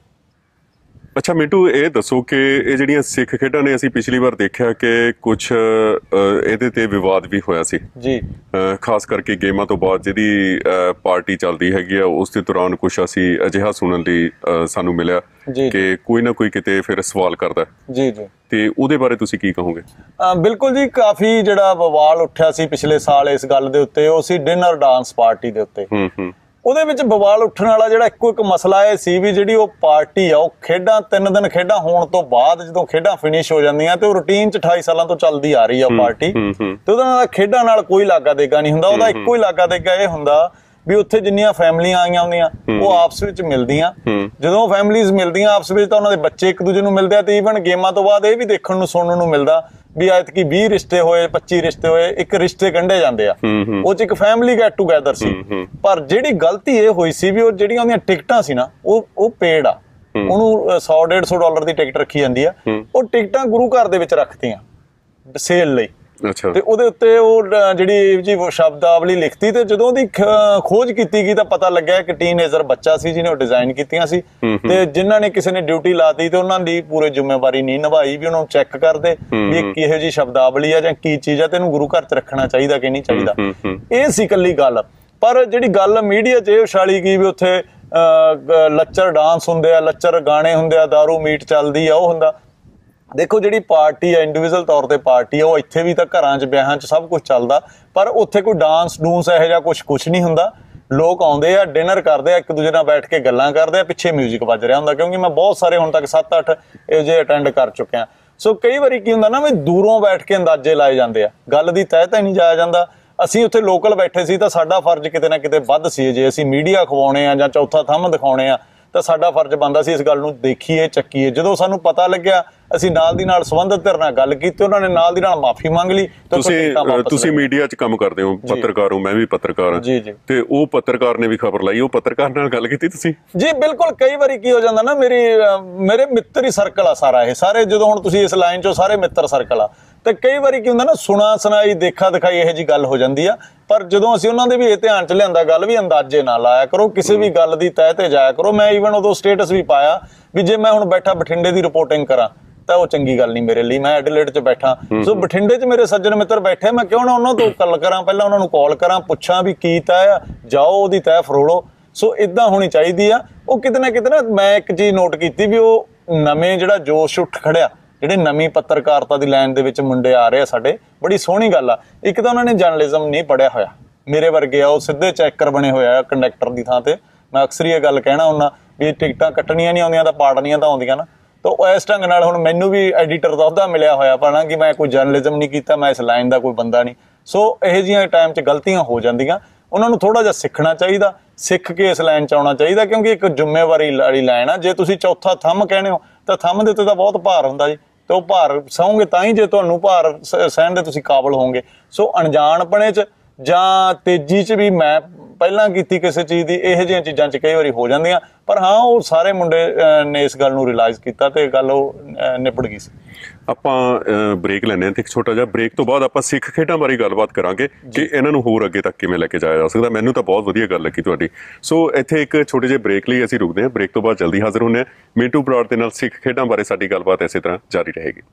ਅੱਛਾ ਮਿੰਟੂ, ਇਹ ਦੱਸੋ ਕਿ ਇਹ ਜਿਹੜੀਆਂ ਸਿੱਖ ਖੇਡਾਂ ਨੇ, ਅਸੀਂ ਪਿਛਲੀ ਵਾਰ ਦੇਖਿਆ ਕਿ ਕੁਝ ਇਹਦੇ ਤੇ ਵਿਵਾਦ ਵੀ ਹੋਇਆ ਸੀ ਜੀ, ਖਾਸ ਕਰਕੇ ਗੇਮਾਂ ਤੋਂ ਬਾਅਦ ਜਿਹੜੀ ਪਾਰਟੀ ਚੱਲਦੀ ਹੈਗੀ ਆ ਉਸ ਦੇ ਦੌਰਾਨ ਕੁਝ ਅਸੀਂ ਅਜਿਹਾ ਸੁਣਨ ਲਈ ਸਾਨੂੰ ਮਿਲਿਆ ਕਿ ਕੋਈ ਨਾ ਕੋਈ ਕਿਤੇ ਫਿਰ ਸਵਾਲ ਕਰਦਾ। ਜੀ ਜੀ, ਤੇ ਉਹਦੇ ਬਾਰੇ ਤੁਸੀਂ ਕੀ ਕਹੋਗੇ? ਬਿਲਕੁਲ ਜੀ, ਕਾਫੀ ਜਿਹੜਾ ਬਵਾਲ ਉੱਠਿਆ ਸੀ ਪਿਛਲੇ ਸਾਲ ਇਸ ਗੱਲ ਦੇ ਉੱਤੇ, ਉਹ ਸੀ ਡਿਨਰ ਡਾਂਸ ਪਾਰਟੀ ਦੇ ਉੱਤੇ। ਹੂੰ ਹੂੰ ਉਹਦੇ ਵਿੱਚ ਬਵਾਲ ਉੱਠਣ ਵਾਲਾ ਜਿਹੜਾ ਇੱਕੋ ਇੱਕ ਮਸਲਾ ਇਹ ਸੀ ਵੀ ਜਿਹੜੀ ਉਹ ਪਾਰਟੀ ਆ, ਉਹ ਖੇਡਾਂ ਤਿੰਨ ਦਿਨ ਖੇਡਾਂ ਹੋਣ ਤੋਂ ਬਾਅਦ ਜਦੋਂ ਖੇਡਾਂ ਫਿਨਿਸ਼ ਹੋ ਜਾਂਦੀਆਂ ਤੇ ਉਹ ਰੂਟੀਨ 'ਚ ਅਠਾਈ ਸਾਲਾਂ ਤੋਂ ਚੱਲਦੀ ਆ ਰਹੀ ਆ ਉਹ ਪਾਰਟੀ, ਤੇ ਉਹਦਾ ਨਾਲ ਖੇਡਾਂ ਨਾਲ ਕੋਈ ਲਾਗਾ ਦੇਗਾ ਨਹੀਂ ਹੁੰਦਾ। ਉਹਦਾ ਇੱਕੋ ਹੀ ਲਾਗਾ ਦੇਗਾ ਇਹ ਹੁੰਦਾ ਵੀ ਉੱਥੇ ਜਿੰਨੀਆਂ ਫੈਮਲੀਆਂ ਆਈਆਂ ਹੁੰਦੀਆਂ ਉਹ ਆਪਸ ਵਿੱਚ ਮਿਲਦੀਆਂ। ਜਦੋਂ ਫੈਮਲੀਜ਼ ਮਿਲਦੀਆਂ ਆਪਸ ਵਿੱਚ ਤਾਂ ਉਹਨਾਂ ਦੇ ਬੱਚੇ ਇੱਕ ਦੂਜੇ ਨੂੰ ਮਿਲਦੇ ਆ। ਤੇ ਈਵਨ ਗੇਮਾਂ ਤੋਂ ਬਾਅਦ ਇਹ ਵੀ ਦੇਖਣ ਨੂੰ ਸੁਣਨ ਨੂੰ ਮਿਲਦਾ ਵੀ ਐਤਕੀ ਵੀਹ ਰਿਸ਼ਤੇ ਹੋਏ, ਪੱਚੀ ਰਿਸ਼ਤੇ ਹੋਏ, ਇੱਕ ਰਿਸ਼ਤੇ ਗੰਢੇ ਜਾਂਦੇ ਆ। ਉਹ 'ਚ ਇੱਕ ਫੈਮਿਲੀ ਗੈਟ ਟੂਗੈਦਰ ਸੀ। ਪਰ ਜਿਹੜੀ ਗਲਤੀ ਇਹ ਹੋਈ ਸੀ ਵੀ ਉਹ ਜਿਹੜੀਆਂ ਉਹਦੀਆਂ ਟਿਕਟਾਂ ਸੀ ਨਾ, ਉਹ ਉਹ ਪੇਡ ਆ, ਉਹਨੂੰ ਸੌ ਡੇਢ ਸੌ ਡਾਲਰ ਦੀ ਟਿਕਟ ਰੱਖੀ ਜਾਂਦੀ ਆ। ਉਹ ਟਿਕਟਾਂ ਗੁਰੂ ਘਰ ਦੇ ਵਿੱਚ ਰੱਖਤੀਆਂ ਸੇਲ ਲਈ। ਅੱਛਾ। ਤੇ ਉਹਦੇ ਉੱਤੇ ਉਹ ਅਹ, ਜਿਹੜੀ ਜੀ ਸ਼ਬਦਾਵਲੀ ਲਿਖਤੀ ਤੇ ਜਦੋਂ ਉਹਦੀ ਖ- ਖੋਜ ਕੀਤੀ ਗਈ ਤਾਂ ਪਤਾ ਲੱਗਿਆ ਇੱਕ ਟੀਨਏਜਰ ਬੱਚਾ ਸੀ ਜਿਹਨੇ ਉਹ ਡਿਜ਼ਾਈਨ ਕੀਤੀਆਂ ਸੀ ਤੇ ਜਿਨ੍ਹਾਂ ਨੇ ਕਿਸੇ ਨੇ ਡਿਊਟੀ ਲਾਤੀ ਤੇ ਉਹਨਾਂ ਦੀ ਪੂਰੇ ਜ਼ਿੰਮੇਵਾਰੀ ਨਹੀਂ ਨਿਭਾਈ ਵੀ ਉਹਨਾਂ ਨੂੰ ਚੈੱਕ ਕਰਦੇ ਵੀ ਇਹ ਕਿਹੋ ਜਿਹੀ ਸ਼ਬਦਾਵਲੀ ਆ ਜਾਂ ਕੀ ਚੀਜ਼ ਆ ਤੇ ਇਹਨੂੰ ਗੁਰੂ ਘਰ 'ਚ ਰੱਖਣਾ ਚਾਹੀਦਾ ਕਿ ਨਹੀਂ ਚਾਹੀਦਾ। ਇਹ ਸੀ ਇਕੱਲੀ ਗੱਲ। ਪਰ ਜਿਹੜੀ ਗੱਲ ਮੀਡੀਆ 'ਚ ਇਹ ਉਛਾਲੀ ਗਈ ਵੀ ਉੱਥੇ ਅਹ, ਲੱਚਰ ਡਾਂਸ ਹੁੰਦੇ ਆ, ਲੱਚਰ ਗਾਣੇ ਹੁੰਦੇ ਆ, ਦਾਰੂ ਮੀਟ ਚੱਲਦੀ ਆ, ਉਹ ਹੁੰਦਾ। ਦੇਖੋ ਜਿਹੜੀ ਪਾਰਟੀ ਆ ਇੰਡੀਵਿਜੂਅਲ ਤੌਰ ਤੇ ਪਾਰਟੀ ਆ ਉਹ ਇੱਥੇ ਵੀ ਤਾਂ ਘਰਾਂ 'ਚ ਵਿਆਹਾਂ 'ਚ ਸਭ ਕੁਝ ਚੱਲਦਾ ਪਰ ਉੱਥੇ ਕੋਈ ਡਾਂਸ ਡੂੰਸ ਇਹੋ ਜਿਹਾ ਕੁਝ ਕੁਝ ਨਹੀਂ ਹੁੰਦਾ। ਲੋਕ ਆਉਂਦੇ ਆ, ਡਿਨਰ ਕਰਦੇ ਆ, ਇੱਕ ਦੂਜੇ ਨਾਲ ਬੈਠ ਕੇ ਗੱਲਾਂ ਕਰਦੇ ਆ, ਪਿੱਛੇ ਮਿਊਜ਼ਿਕ ਵੱਜ ਰਿਹਾ ਹੁੰਦਾ ਕਿਉਂਕਿ ਮੈਂ ਬਹੁਤ ਸਾਰੇ ਹੁਣ ਤੱਕ ਸੱਤ ਅੱਠ ਇਹੋ ਜਿਹੇ ਅਟੈਂਡ ਕਰ ਚੁੱਕਿਆ। ਸੋ ਕਈ ਵਾਰੀ ਕੀ ਹੁੰਦਾ ਨਾ ਵੀ ਦੂਰੋਂ ਬੈਠ ਕੇ ਅੰਦਾਜ਼ੇ ਲਾਏ ਜਾਂਦੇ ਆ, ਗੱਲ ਦੀ ਤਹਿ ਤਾਂ ਨਹੀਂ ਜਾਇਆ ਜਾਂਦਾ। ਅਸੀਂ ਉੱਥੇ ਲੋਕਲ ਬੈਠੇ ਸੀ ਤਾਂ ਸਾਡਾ ਫਰਜ਼ ਕਿਤੇ ਨਾ ਕਿਤੇ ਵੱਧ ਸੀ। ਜੇ ਅਸੀਂ ਮੀਡੀਆ ਖਵਾਉਣੇ ਆ ਜਾਂ ਚੌਥਾ ਥੰਮ ਦਿਖਾਉਣੇ ਆ ਤਾਂ ਸਾਡਾ ਫਰਜ਼ ਬਣਦਾ ਸੀ ਇਸ ਗੱਲ ਨੂੰ ਦੇਖੀਏ ਚੱਕੀਏ। ਜਦੋਂ ਸਾਨੂੰ ਪਤਾ ਲੱਗਿਆ ਅਸੀਂ ਨਾਲ ਦੀ ਨਾਲ ਸੰਬੰਧਿਤ ਧਿਰ ਨਾਲ ਗੱਲ ਕੀਤੀ, ਉਹਨਾਂ ਨੇ ਨਾਲ ਦੀ ਨਾਲ ਮਾਫੀ ਮੰਗ ਲਈ। ਤੁਸੀਂ ਤੁਸੀਂ ਮੀਡੀਆ 'ਚ ਕੰਮ ਕਰਦੇ ਹੋ, ਪੱਤਰਕਾਰ ਹੋ, ਮੈਂ ਵੀ ਪੱਤਰਕਾਰ ਹਾਂ ਜੀ ਜੀ ਤੇ ਉਹ ਪੱਤਰਕਾਰ ਨੇ ਵੀ ਖਬਰ ਲਾਈ, ਉਹ ਪੱਤਰਕਾਰ ਨਾਲ ਗੱਲ ਕੀਤੀ ਤੁਸੀਂ? ਜੀ ਬਿਲਕੁਲ। ਕਈ ਵਾਰੀ ਕੀ ਹੋ ਜਾਂਦਾ ਨਾ ਮੇਰੀ ਮੇਰੇ ਮਿੱਤਰ ਹੀ ਸਰਕਲ ਆ ਸਾਰਾ ਇਹ, ਸਾਰੇ ਜਦੋਂ ਹੁਣ ਤੁਸੀਂ ਇਸ ਲਾਈਨ 'ਚੋਂ ਸਾਰੇ ਮਿੱਤਰ ਸਰਕਲ ਆ ਤੇ ਕਈ ਵਾਰੀ ਕੀ ਹੁੰਦਾ ਨਾ ਸੁਣਾ ਸੁਣਾਈ ਦੇਖਾ ਦਿਖਾਈ ਇਹੋ ਜਿਹੀ ਗੱਲ ਹੋ ਜਾਂਦੀ ਆ। ਪਰ ਜਦੋਂ ਅਸੀਂ ਉਹਨਾਂ ਦੇ ਵੀ ਇਹ ਧਿਆਨ 'ਚ ਲਿਆਂਦਾ ਗੱਲ ਵੀ ਅੰਦਾਜ਼ੇ ਨਾ ਲਾਇਆ ਕਰੋ, ਕਿਸੇ ਵੀ ਗੱਲ ਦੀ ਤਹਿ ਤੇ ਜਾਇਆ ਕਰੋ। ਮੈਂ ਈਵਨ ਉਦੋਂ ਸਟੇਟਸ ਵੀ ਪਾਇਆ ਵੀ ਜੇ ਮੈਂ ਹੁਣ ਬੈਠਾ ਬਠਿੰਡੇ ਦੀ ਰਿਪੋਰਟਿੰਗ ਕਰਾਂ ਤਾਂ ਉਹ ਚੰਗੀ ਗੱਲ ਨਹੀਂ ਮੇਰੇ ਲਈ। ਮੈਂ ਐਡੀਲੇਡ 'ਚ ਬੈਠਾ, ਸੋ ਬਠਿੰਡੇ 'ਚ ਮੇਰੇ ਸੱਜਣ ਮਿੱਤਰ ਬੈਠੇ, ਮੈਂ ਕਿਉਂ ਨਾ ਉਹਨਾਂ ਤੋਂ ਗੱਲ ਕਰਾਂ, ਪਹਿਲਾਂ ਉਹਨਾਂ ਨੂੰ ਕਾਲ ਕਰਾਂ, ਪੁੱਛਾਂ ਵੀ ਕੀ ਤਹਿ ਆ, ਜਾਓ ਉਹਦੀ ਤਹਿ ਫਰੋੜੋ। ਸੋ ਇਦਾਂ ਹੋਣੀ ਚਾਹੀਦੀ ਆ। ਉਹ ਕਿਤੇ ਨਾ ਕਿਤੇ ਨਾ ਮੈਂ ਇੱਕ ਚੀਜ਼ ਨੋਟ ਕੀਤੀ ਵੀ ਉਹ ਨਵੇਂ ਜਿਹੜਾ ਜੋਸ਼ ਉੱਠ ਖੜਿਆ, ਜਿਹੜੇ ਨਵੀਂ ਪੱਤਰਕਾਰਤਾ ਦੀ ਲਾਈਨ ਦੇ ਵਿੱਚ ਮੁੰਡੇ ਆ ਰਹੇ ਆ ਸਾਡੇ, ਬੜੀ ਸੋਹਣੀ ਗੱਲ ਆ। ਇੱਕ ਤਾਂ ਉਹਨਾਂ ਨੇ ਜਰਨਲਿਜ਼ਮ ਨਹੀਂ ਪੜ੍ਹਿਆ ਹੋਇਆ, ਮੇਰੇ ਵਰਗੇ ਆ ਉਹ ਸਿੱਧੇ ਚੈਕਰ ਬਣੇ ਹੋਇਆ ਕੰਡਕਟਰ ਦੀ ਥਾਂ ਤੇ। ਮੈਂ ਅਕਸਰ ਇਹ ਗੱਲ ਕਹਿਣਾ ਹੁੰਦਾ ਵੀ ਟਿਕਟਾਂ ਕੱਟਣੀਆਂ ਨਹੀਂ ਆਉਂਦੀਆਂ ਤਾਂ ਪਾੜਨੀਆਂ ਤਾਂ ਆਉਂਦੀਆਂ ਨਾ। ਤਾਂ ਉਹ ਇਸ ਢੰਗ ਨਾਲ ਹੁਣ ਮੈਨੂੰ ਵੀ ਐਡੀਟਰ ਦਾ ਅਹੁਦਾ ਮਿਲਿਆ ਹੋਇਆ ਪਰ ਕਿ ਮੈਂ ਕੋਈ ਜਰਨਲਿਜ਼ਮ ਨਹੀਂ ਕੀਤਾ, ਮੈਂ ਇਸ ਲਾਈਨ ਦਾ ਕੋਈ ਬੰਦਾ ਨਹੀਂ। ਸੋ ਇਹੋ ਜਿਹੀਆਂ ਟਾਈਮ 'ਚ ਗਲਤੀਆਂ ਹੋ ਜਾਂਦੀਆਂ, ਉਹਨਾਂ ਨੂੰ ਥੋੜਾ ਜਿਹਾ ਸਿੱਖਣਾ ਚਾਹੀਦਾ, ਸਿੱਖ ਕੇ ਇਸ ਲਾਈਨ 'ਚ ਆਉਣਾ ਚਾਹੀਦਾ ਕਿਉਂਕਿ ਇੱਕ ਜ਼ਿੰਮੇਵਾਰੀ ਵਾਲੀ ਲਾਈਨ ਆ। ਜੇ ਤੁਸੀਂ ਚੌਥਾ ਥੰਮ ਕਹਿੰਦੇ ਹੋ ਤਾਂ ਥੰਮ ਦੇ ਉੱਤੇ ਤਾਂ ਬਹੁਤ ਭਾਰ ਹੁੰਦਾ ਜੀ, ਤੇ ਉਹ ਭਾਰ ਸਹੋਗੇ ਤਾਂ ਹੀ ਜੇ ਤੁਹਾਨੂੰ ਭਾਰ ਸਹਿਣ ਦੇ ਤੁਸੀਂ ਕਾਬਲ ਹੋਵੋਗੇ। ਸੋ ਅਣਜਾਣਪਣੇ 'ਚ ਜਾਂ ਤੇਜ਼ੀ 'ਚ ਵੀ ਮੈਂ ਪਹਿਲਾਂ ਕੀਤੀ ਕਿਸੇ ਚੀਜ਼ ਦੀ, ਇਹੋ ਜਿਹੀਆਂ ਚੀਜ਼ਾਂ 'ਚ ਕਈ ਵਾਰੀ ਹੋ ਜਾਂਦੀਆਂ। ਪਰ ਹਾਂ ਉਹ ਸਾਰੇ ਮੁੰਡੇ ਨੇ ਇਸ ਗੱਲ ਨੂੰ ਰਿਅਲਾਈਜ਼ ਕੀਤਾ ਤੇ ਗੱਲ ਉਹ ਨਿਬੜ ਗਈ ਸੀ। ਆਪਾਂ ਬ੍ਰੇਕ ਲੈਂਦੇ ਹਾਂ ਤੇ ਇੱਕ ਛੋਟਾ ਜਿਹਾ ਬ੍ਰੇਕ ਤੋਂ ਬਾਅਦ ਆਪਾਂ ਸਿੱਖ ਖੇਡਾਂ ਬਾਰੇ ਗੱਲਬਾਤ ਕਰਾਂਗੇ ਕਿ ਇਹਨਾਂ ਨੂੰ ਹੋਰ ਅੱਗੇ ਤੱਕ ਕਿਵੇਂ ਲੈ ਕੇ ਜਾਇਆ ਜਾ ਸਕਦਾ। ਮੈਨੂੰ ਤਾਂ ਬਹੁਤ ਵਧੀਆ ਗੱਲ ਲੱਗੀ ਤੁਹਾਡੀ। ਸੋ ਇੱਥੇ ਇੱਕ ਛੋਟੇ ਜਿਹੇ ਬ੍ਰੇਕ ਲਈ ਅਸੀਂ ਰੁਕਦੇ ਹਾਂ, ਬ੍ਰੇਕ ਤੋਂ ਬਾਅਦ ਜਲਦੀ ਹਾਜ਼ਰ ਹੁੰਦੇ ਹਾਂ। ਮਿੰਟੂ ਬਰਾੜ ਦੇ ਨਾਲ ਸਿੱਖ ਖੇਡਾਂ ਬਾਰੇ ਸਾਡੀ ਗੱਲਬਾਤ ਇਸੇ ਤਰ੍ਹਾਂ ਜਾਰੀ ਰਹੇਗੀ।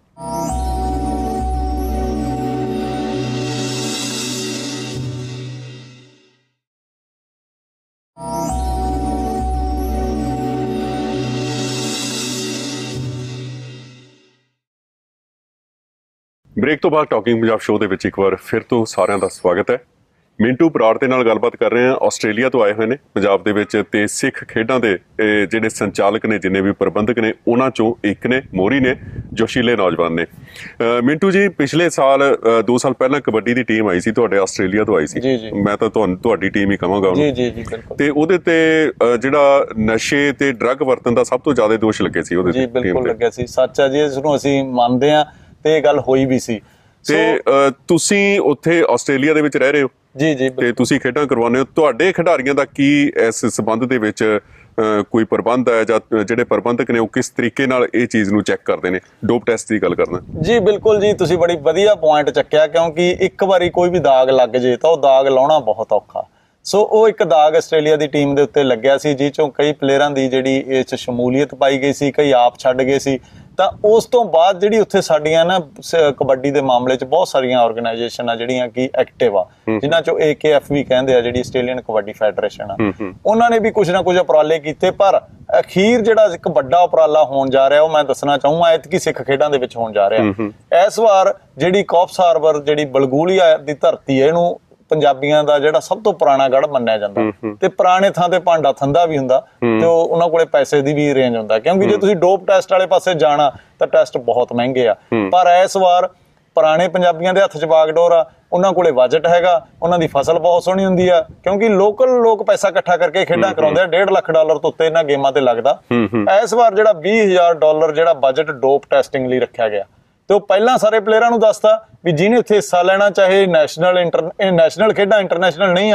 ਬ੍ਰੇਕ ਤੋਂ ਬਾਅਦ ਟਾਕਿੰਗ ਪੰਜਾਬ ਸ਼ੋਅ ਦੇ ਵਿੱਚ ਇੱਕ ਵਾਰ ਫਿਰ ਤੋਂ ਸਾਰਿਆਂ ਦਾ ਸਵਾਗਤ ਹੈ। ਮਿੰਟੂ ਬਰਾੜ ਦੇ ਨਾਲ ਗੱਲਬਾਤ ਕਰ ਰਹੇ ਹਾਂ। ਆਸਟ੍ਰੇਲੀਆ ਤੋਂ ਆਏ ਹੋਏ ਨੇ ਪੰਜਾਬ ਦੇ ਵਿੱਚ ਤੇ ਸਿੱਖ ਖੇਡਾਂ ਦੇ ਜਿਹੜੇ ਸੰਚਾਲਕ ਨੇ, ਜਿੰਨੇ ਵੀ ਪ੍ਰਬੰਧਕ ਨੇ, ਉਹਨਾਂ ਚੋਂ ਇੱਕ ਨੇ, ਮੋਰੀ ਨੇ, ਜੋਸ਼ੀਲੇ ਨੌਜਵਾਨ ਨੇ। ਮਿੰਟੂ ਜੀ, ਪਿਛਲੇ ਸਾਲ ਦੋ ਸਾਲ ਪਹਿਲਾਂ ਕਬੱਡੀ ਦੀ ਟੀਮ ਆਈ ਸੀ ਤੁਹਾਡੇ, ਆਸਟ੍ਰੇਲੀਆ ਤੋਂ ਆਈ ਸੀ। ਮੈਂ ਤਾਂ ਤੁਹਾਨੂੰ ਤੁਹਾਡੀ ਟੀਮ ਹੀ ਕਹਾਂਗਾ ਜੀ ਜੀ ਜੀ ਬਿਲਕੁਲ। ਤੇ ਉਹਦੇ ਤੇ ਜਿਹੜਾ ਨਸ਼ੇ ਤੇ ਡਰੱਗ ਵਰਤਣ ਦਾ ਸਭ ਤੋਂ ਜ਼ਿਆਦਾ ਦੋਸ਼ ਲੱਗੇ ਸੀ ਉਹਦੇ ਤੇ। ਜੀ ਬਿਲਕੁਲ ਲੱਗਿਆ ਸੀ, ਸੱਚ ਹੈ ਜੀ, ਇਸ ਨੂੰ ਅਸੀਂ ਮੰਨਦੇ ਹਾਂ ਤੇ ਇਹ ਗੱਲ ਹੋਈ ਵੀ ਸੀ। ਤੇ ਤੁਸੀਂ ਉੱਥੇ ਆਸਟ੍ਰੇਲੀਆ ਦੇ ਵਿੱਚ ਰਹਿ ਰਹੇ ਹੋ ਜੀ ਜੀ ਤੇ ਤੁਸੀਂ ਖੇਡਾਂ ਕਰਵਾਉਂਦੇ ਹੋ, ਤੁਹਾਡੇ ਖਿਡਾਰੀਆਂ ਦਾ ਕੀ ਇਸ ਸੰਬੰਧ ਦੇ ਵਿੱਚ ਕੋਈ ਪ੍ਰਬੰਧ ਹੈ ਜਾਂ ਜਿਹੜੇ ਪ੍ਰਬੰਧਕ ਨੇ ਉਹ ਕਿਸ ਤਰੀਕੇ ਨਾਲ ਇਹ ਚੀਜ਼ ਨੂੰ ਚੈੱਕ ਕਰਦੇ ਨੇ? ਡੋਪ ਟੈਸਟ ਦੀ ਗੱਲ ਕਰਨਾ। ਜੀ ਬਿਲਕੁਲ ਜੀ, ਤੁਸੀਂ ਬੜੀ ਵਧੀਆ ਪੁਆਇੰਟ ਚੱਕਿਆ ਕਿਉਂਕਿ ਇੱਕ ਵਾਰੀ ਕੋਈ ਵੀ ਦਾਗ ਲੱਗ ਜੇ ਤਾਂ ਉਹ ਦਾਗ ਲਾਉਣਾ ਬਹੁਤ ਔਖਾ। ਸੋ ਉਹ ਇੱਕ ਦਾਗ ਆਸਟ੍ਰੇਲੀਆ ਦੀ ਟੀਮ ਦੇ ਉੱਤੇ ਲੱਗਿਆ ਸੀ, ਜਿਸ ਚੋਂ ਕਈ ਪਲੇਅਰਾਂ ਦੀ ਜਿਹੜੀ ਇਸ 'ਚ ਸ਼ਮੂਲੀਅਤ ਪਾਈ ਗਈ ਸੀ, ਕਈ ਆਪ ਛੱਡ ਗਏ ਸੀ। ਤਾਂ ਉਸ ਤੋਂ ਬਾਅਦ ਜਿਹੜੀ ਉੱਥੇ ਸਾਡੀਆਂ ਨਾ ਕਬੱਡੀ ਦੇ ਮਾਮਲੇ 'ਚ ਬਹੁਤ ਸਾਰੀਆਂ ਆਰਗੇਨਾਈਜੇਸ਼ਨ ਆ ਜਿਹੜੀਆਂ ਕਿ ਐਕਟਿਵ ਆ, ਜਿਨ੍ਹਾਂ 'ਚੋਂ ਏ ਕੇ ਐਫ ਵੀ ਕਹਿੰਦੇ ਆ, ਜਿਹੜੀ ਆਸਟ੍ਰੇਲੀਅਨ ਕਬੱਡੀ ਫੈਡਰੇਸ਼ਨ ਆ, ਉਹਨਾਂ ਨੇ ਵੀ ਕੁਝ ਨਾ ਕੁਝ ਉਪਰਾਲੇ ਕੀਤੇ। ਪਰ ਅਖੀਰ ਜਿਹੜਾ ਇੱਕ ਵੱਡਾ ਉਪਰਾਲਾ ਹੋਣ ਜਾ ਰਿਹਾ ਉਹ ਮੈਂ ਦੱਸਣਾ ਚਾਹੂੰਗਾ ਐਤਕੀ ਸਿੱਖ ਖੇਡਾਂ ਦੇ ਵਿੱਚ ਹੋਣ ਜਾ ਰਿਹਾ। ਇਸ ਵਾਰ ਜਿਹੜੀ ਕੌਪਸ ਹਾਰਬਰ, ਜਿਹੜੀ ਬਲਗੂਲੀਆ ਦੀ ਧਰਤੀ ਹੈ, ਇਹਨੂੰ ਪੰਜਾਬੀਆਂ ਦਾ ਜਿਹੜਾ ਸਭ ਤੋਂ ਪੁਰਾਣਾ ਗੜ੍ਹ ਮੰਨਿਆ ਜਾਂਦਾ ਤੇ ਪੁਰਾਣੇ ਥਾਂ ਤੇ ਭਾਂਡਾ ਥੰਦਾ ਵੀ ਹੁੰਦਾ ਤੇ ਉਹਨਾਂ ਕੋਲੇ ਪੈਸੇ ਦੀ ਵੀ ਰੇਂਜ ਹੁੰਦਾ ਕਿਉਂਕਿ ਜੇ ਤੁਸੀਂ ਡੋਪ ਟੈਸਟ ਵਾਲੇ ਪਾਸੇ ਜਾਣਾ ਤਾਂ ਟੈਸਟ ਬਹੁਤ ਮਹਿੰਗੇ ਆ। ਪਰ ਇਸ ਵਾਰ ਪੁਰਾਣੇ ਪੰਜਾਬੀਆਂ ਦੇ ਹੱਥ 'ਚ ਬਾਗਡੋਰ ਆ, ਉਹਨਾਂ ਕੋਲੇ ਬਜਟ ਹੈਗਾ, ਉਹਨਾਂ ਦੀ ਫਸਲ ਬਹੁਤ ਸੋਹਣੀ ਹੁੰਦੀ ਆ ਕਿਉਂਕਿ ਲੋਕਲ ਲੋਕ ਪੈਸਾ ਇਕੱਠਾ ਕਰਕੇ ਖੇਡਾਂ ਕਰਾਉਂਦੇ ਆ। ਡੇਢ ਲੱਖ ਡਾਲਰ ਤੋਂ ਉੱਤੇ ਇਹਨਾਂ ਗੇਮਾਂ ਤੇ ਲੱਗਦਾ। ਇਸ ਵਾਰ ਜਿਹੜਾ ਵੀਹ ਹਜ਼ਾਰ ਡਾਲਰ ਜਿਹੜਾ ਬਜਟ ਡੋਪ ਟੈਸਟਿੰਗ ਲਈ ਰੱਖਿਆ ਗਿਆ ਤੇ ਉਹ ਪਹਿਲਾਂ ਸਾਰੇ ਪਲੇਅਰਾਂ ਨੂੰ ਦੱਸਤਾ ਵੀ ਜਿਹਨੇ ਇੱਥੇ ਹਿੱਸਾ ਲੈਣਾ, ਚਾਹੇ ਨੈਸ਼ਨਲ ਇੰਟਰ ਨੈਸ਼ਨਲ ਖੇਡਾਂ ਇੰਟਰਨੈਸ਼ਨਲ ਨਹੀਂ ਆਣ,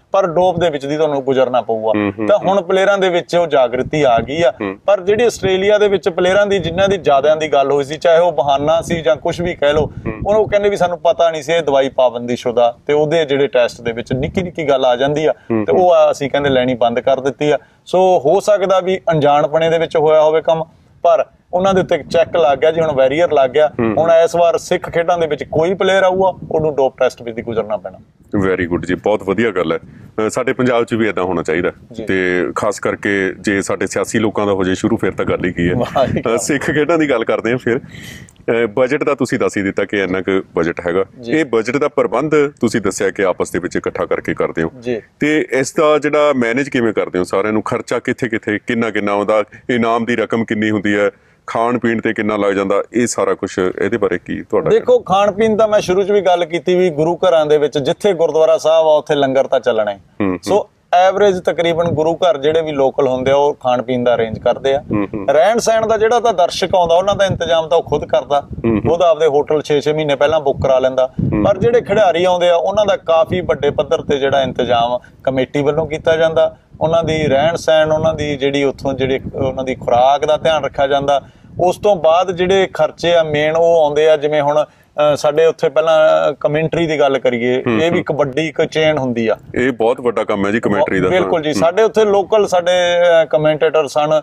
ਪਰ ਡੋਪ ਦੇ ਵਿੱਚ ਦੀ ਤੁਹਾਨੂੰ ਗੁਜ਼ਰਨਾ ਪਊਗਾ। ਤਾਂ ਹੁਣ ਪਲੇਅਰਾਂ ਦੇ ਵਿੱਚ ਉਹ ਜਾਗਰਤੀ ਆ ਗਈ ਆ। ਪਰ ਜਿਹੜੀ ਆਸਟ੍ਰੇਲੀਆ ਦੇ ਵਿੱਚ ਪਲੇਅਰਾਂ ਦੀ ਜਿਨ੍ਹਾਂ ਦੀ ਜ਼ਿਆਦਿਆਂ ਦੀ ਗੱਲ ਹੋਈ ਸੀ, ਚਾਹੇ ਉਹ ਬਹਾਨਾ ਸੀ ਜਾਂ ਕੁਝ ਵੀ ਕਹਿ ਲਓ, ਉਹ ਕਹਿੰਦੇ ਵੀ ਸਾਨੂੰ ਪਤਾ ਨਹੀਂ ਸੀ ਇਹ ਦਵਾਈ ਪਾਬੰਦੀਸ਼ੁਦਾ, ਤੇ ਉਹਦੇ ਜਿਹੜੇ ਟੈਸਟ ਦੇ ਵਿੱਚ ਨਿੱਕੀ ਨਿੱਕੀ ਗੱਲ ਆ ਜਾਂਦੀ ਆ ਤੇ ਉਹ ਅਸੀਂ ਕਹਿੰਦੇ ਲੈਣੀ ਬੰਦ ਕਰ ਦਿੱਤੀ ਆ। ਸੋ ਹੋ ਸਕਦਾ ਵੀ ਅਣਜਾਣਪਣੇ ਦੇ ਵਿੱਚ ਹੋਇਆ ਹੋਵੇ ਕੰਮ, ਪਰ ਉਹਨਾਂ ਦੇ ਉੱਤੇ ਚੈੱਕ ਲੱਗ ਗਿਆ ਜੀ, ਹੁਣ ਵੈਰੀਅਰ ਲੱਗ ਗਿਆ। ਹੁਣ ਇਸ ਵਾਰ ਸਿੱਖ ਖੇਡਾਂ ਦੇ ਵਿੱਚ ਕੋਈ ਪਲੇਅਰ ਆਊਗਾ ਉਹਨੂੰ ਡੋਪ ਟੈਸਟ ਵਿੱਚ ਦੀ ਗੁਜ਼ਰਨਾ ਪੈਣਾ। ਵੈਰੀ ਗੁੱਡ ਜੀ, ਬਹੁਤ ਵਧੀਆ ਗੱਲ ਹੈ। ਸਾਡੇ ਪੰਜਾਬ 'ਚ ਵੀ ਏਦਾਂ ਹੋਣਾ ਚਾਹੀਦਾ, ਤੇ ਖਾਸ ਕਰਕੇ ਜੇ ਸਾਡੇ ਸਿਆਸੀ ਲੋਕਾਂ ਦਾ ਹੋ ਜੇ ਸ਼ੁਰੂ, ਫਿਰ ਤਾਂ ਗੱਲ ਹੀ ਕੀ ਹੈ। ਸਿੱਖ ਖੇਡਾਂ ਦੀ ਗੱਲ ਕਰਦੇ ਹਾਂ। ਫਿਰ ਬਜਟ ਦਾ ਤੁਸੀਂ ਦੱਸ ਹੀ ਦਿੱਤਾ ਕਿ ਇੰਨਾ ਕੁ ਬਜਟ ਹੈਗਾ। ਇਹ ਬਜਟ ਦਾ ਪ੍ਰਬੰਧ ਤੁਸੀਂ ਦੱਸਿਆ ਕਿ ਆਪਸ ਦੇ ਵਿੱਚ ਇਕੱਠਾ ਕਰਕੇ ਕਰਦੇ ਹੋ, ਤੇ ਇਸ ਦਾ ਜਿਹੜਾ ਮੈਨੇਜ ਕਿਵੇਂ ਕਰਦੇ ਹੋ ਸਾਰਿਆਂ ਨੂੰ? ਖਰਚਾ ਕਿੱਥੇ ਕਿੱਥੇ, ਕਿੰਨਾ ਕਿੰਨਾ ਆਉਂਦਾ, ਇਨਾਮ ਦੀ ਰਕਮ ਕਿੰਨੀ ਹੁੰਦੀ ਹੈ, ਖਾਣ ਪੀਣ ਤੇ ਕਿੰਨਾ ਲੱਗ ਜਾਂਦਾ, ਇਹ ਸਾਰਾ ਕੁਝ ਇਹਦੇ ਬਾਰੇ ਕੀ ਤੁਹਾਡਾ? ਦੇਖੋ, ਖਾਣ ਪੀਣ ਦਾ ਮੈਂ ਸ਼ੁਰੂ 'ਚ ਵੀ ਗੱਲ ਕੀਤੀ ਵੀ ਗੁਰੂ ਘਰਾਂ ਦੇ ਵਿੱਚ ਜਿੱਥੇ ਗੁਰਦੁਆਰਾ ਸਾਹਿਬ ਆ ਉੱਥੇ ਲੰਗਰ ਤਾਂ ਚੱਲਣਾ ਹੀ। ਸੋ ਐਵਰੇਜ ਤਕਰੀਬਨ ਗੁਰੂ ਘਰ ਜਿਹੜੇ ਵੀ ਲੋਕਲ ਹੁੰਦੇ ਆ ਉਹ ਖਾਣ ਪੀਣ ਦਾ ਅਰੇਂਜ ਕਰਦੇ ਆ। ਰਹਿਣ ਸਹਿਣ ਦਾ ਜਿਹੜਾ ਤਾਂ ਦਰਸ਼ਕ ਆਉਂਦਾ ਉਹਨਾਂ ਦਾ ਇੰਤਜ਼ਾਮ ਤਾਂ ਉਹ ਖੁਦ ਕਰਦਾ, ਖੁਦ ਆਪਦੇ ਹੋਟਲ ਛੇ ਛੇ ਮਹੀਨੇ ਪਹਿਲਾਂ ਬੁੱਕ ਕਰਾ ਲੈਂਦਾ। ਪਰ ਜਿਹੜੇ ਖਿਡਾਰੀ ਆਉਂਦੇ ਆ ਉਹਨਾਂ ਦਾ ਕਾਫੀ ਵੱਡੇ ਪੱਧਰ ਤੇ ਜਿਹੜਾ ਇੰਤਜ਼ਾਮ ਕਮੇਟੀ ਵੱਲੋਂ ਕੀਤਾ ਜਾਂਦਾ। ਉਹਨਾਂ ਦੀ ਰਹਿਣ ਸਹਿਣ, ਉਹਨਾਂ ਦੀ ਜਿਹੜੀ ਉੱਥੋਂ ਜਿਹੜੇ ਉਹਨਾਂ ਦੀ ਖੁਰਾਕ ਦਾ ਧਿਆਨ ਰੱਖਿਆ ਜਾਂਦਾ। ਉਸ ਤੋਂ ਬਾਅਦ ਜਿਹੜੇ ਖਰਚੇ ਆ ਮੇਨ ਉਹ ਆਉਂਦੇ ਆ, ਜਿਵੇਂ ਹੁਣ ਸਾਡੇ ਉੱਥੇ ਪਹਿਲਾਂ ਕਮੈਂਟਰੀ ਦੀ ਗੱਲ ਕਰੀਏ, ਇਹ ਵੀ ਇੱਕ ਵੱਡੀ ਇੱਕ ਚੇਨ ਹੁੰਦੀ ਆ। ਇਹ ਬਹੁਤ ਵੱਡਾ ਕੰਮ ਹੈ ਜੀ ਕਮੈਂਟਰੀ ਦਾ। ਬਿਲਕੁਲ ਜੀ, ਸਾਡੇ ਉੱਥੇ ਲੋਕਲ ਸਾਡੇ ਕਮੈਂਟੇਟਰ ਸਨ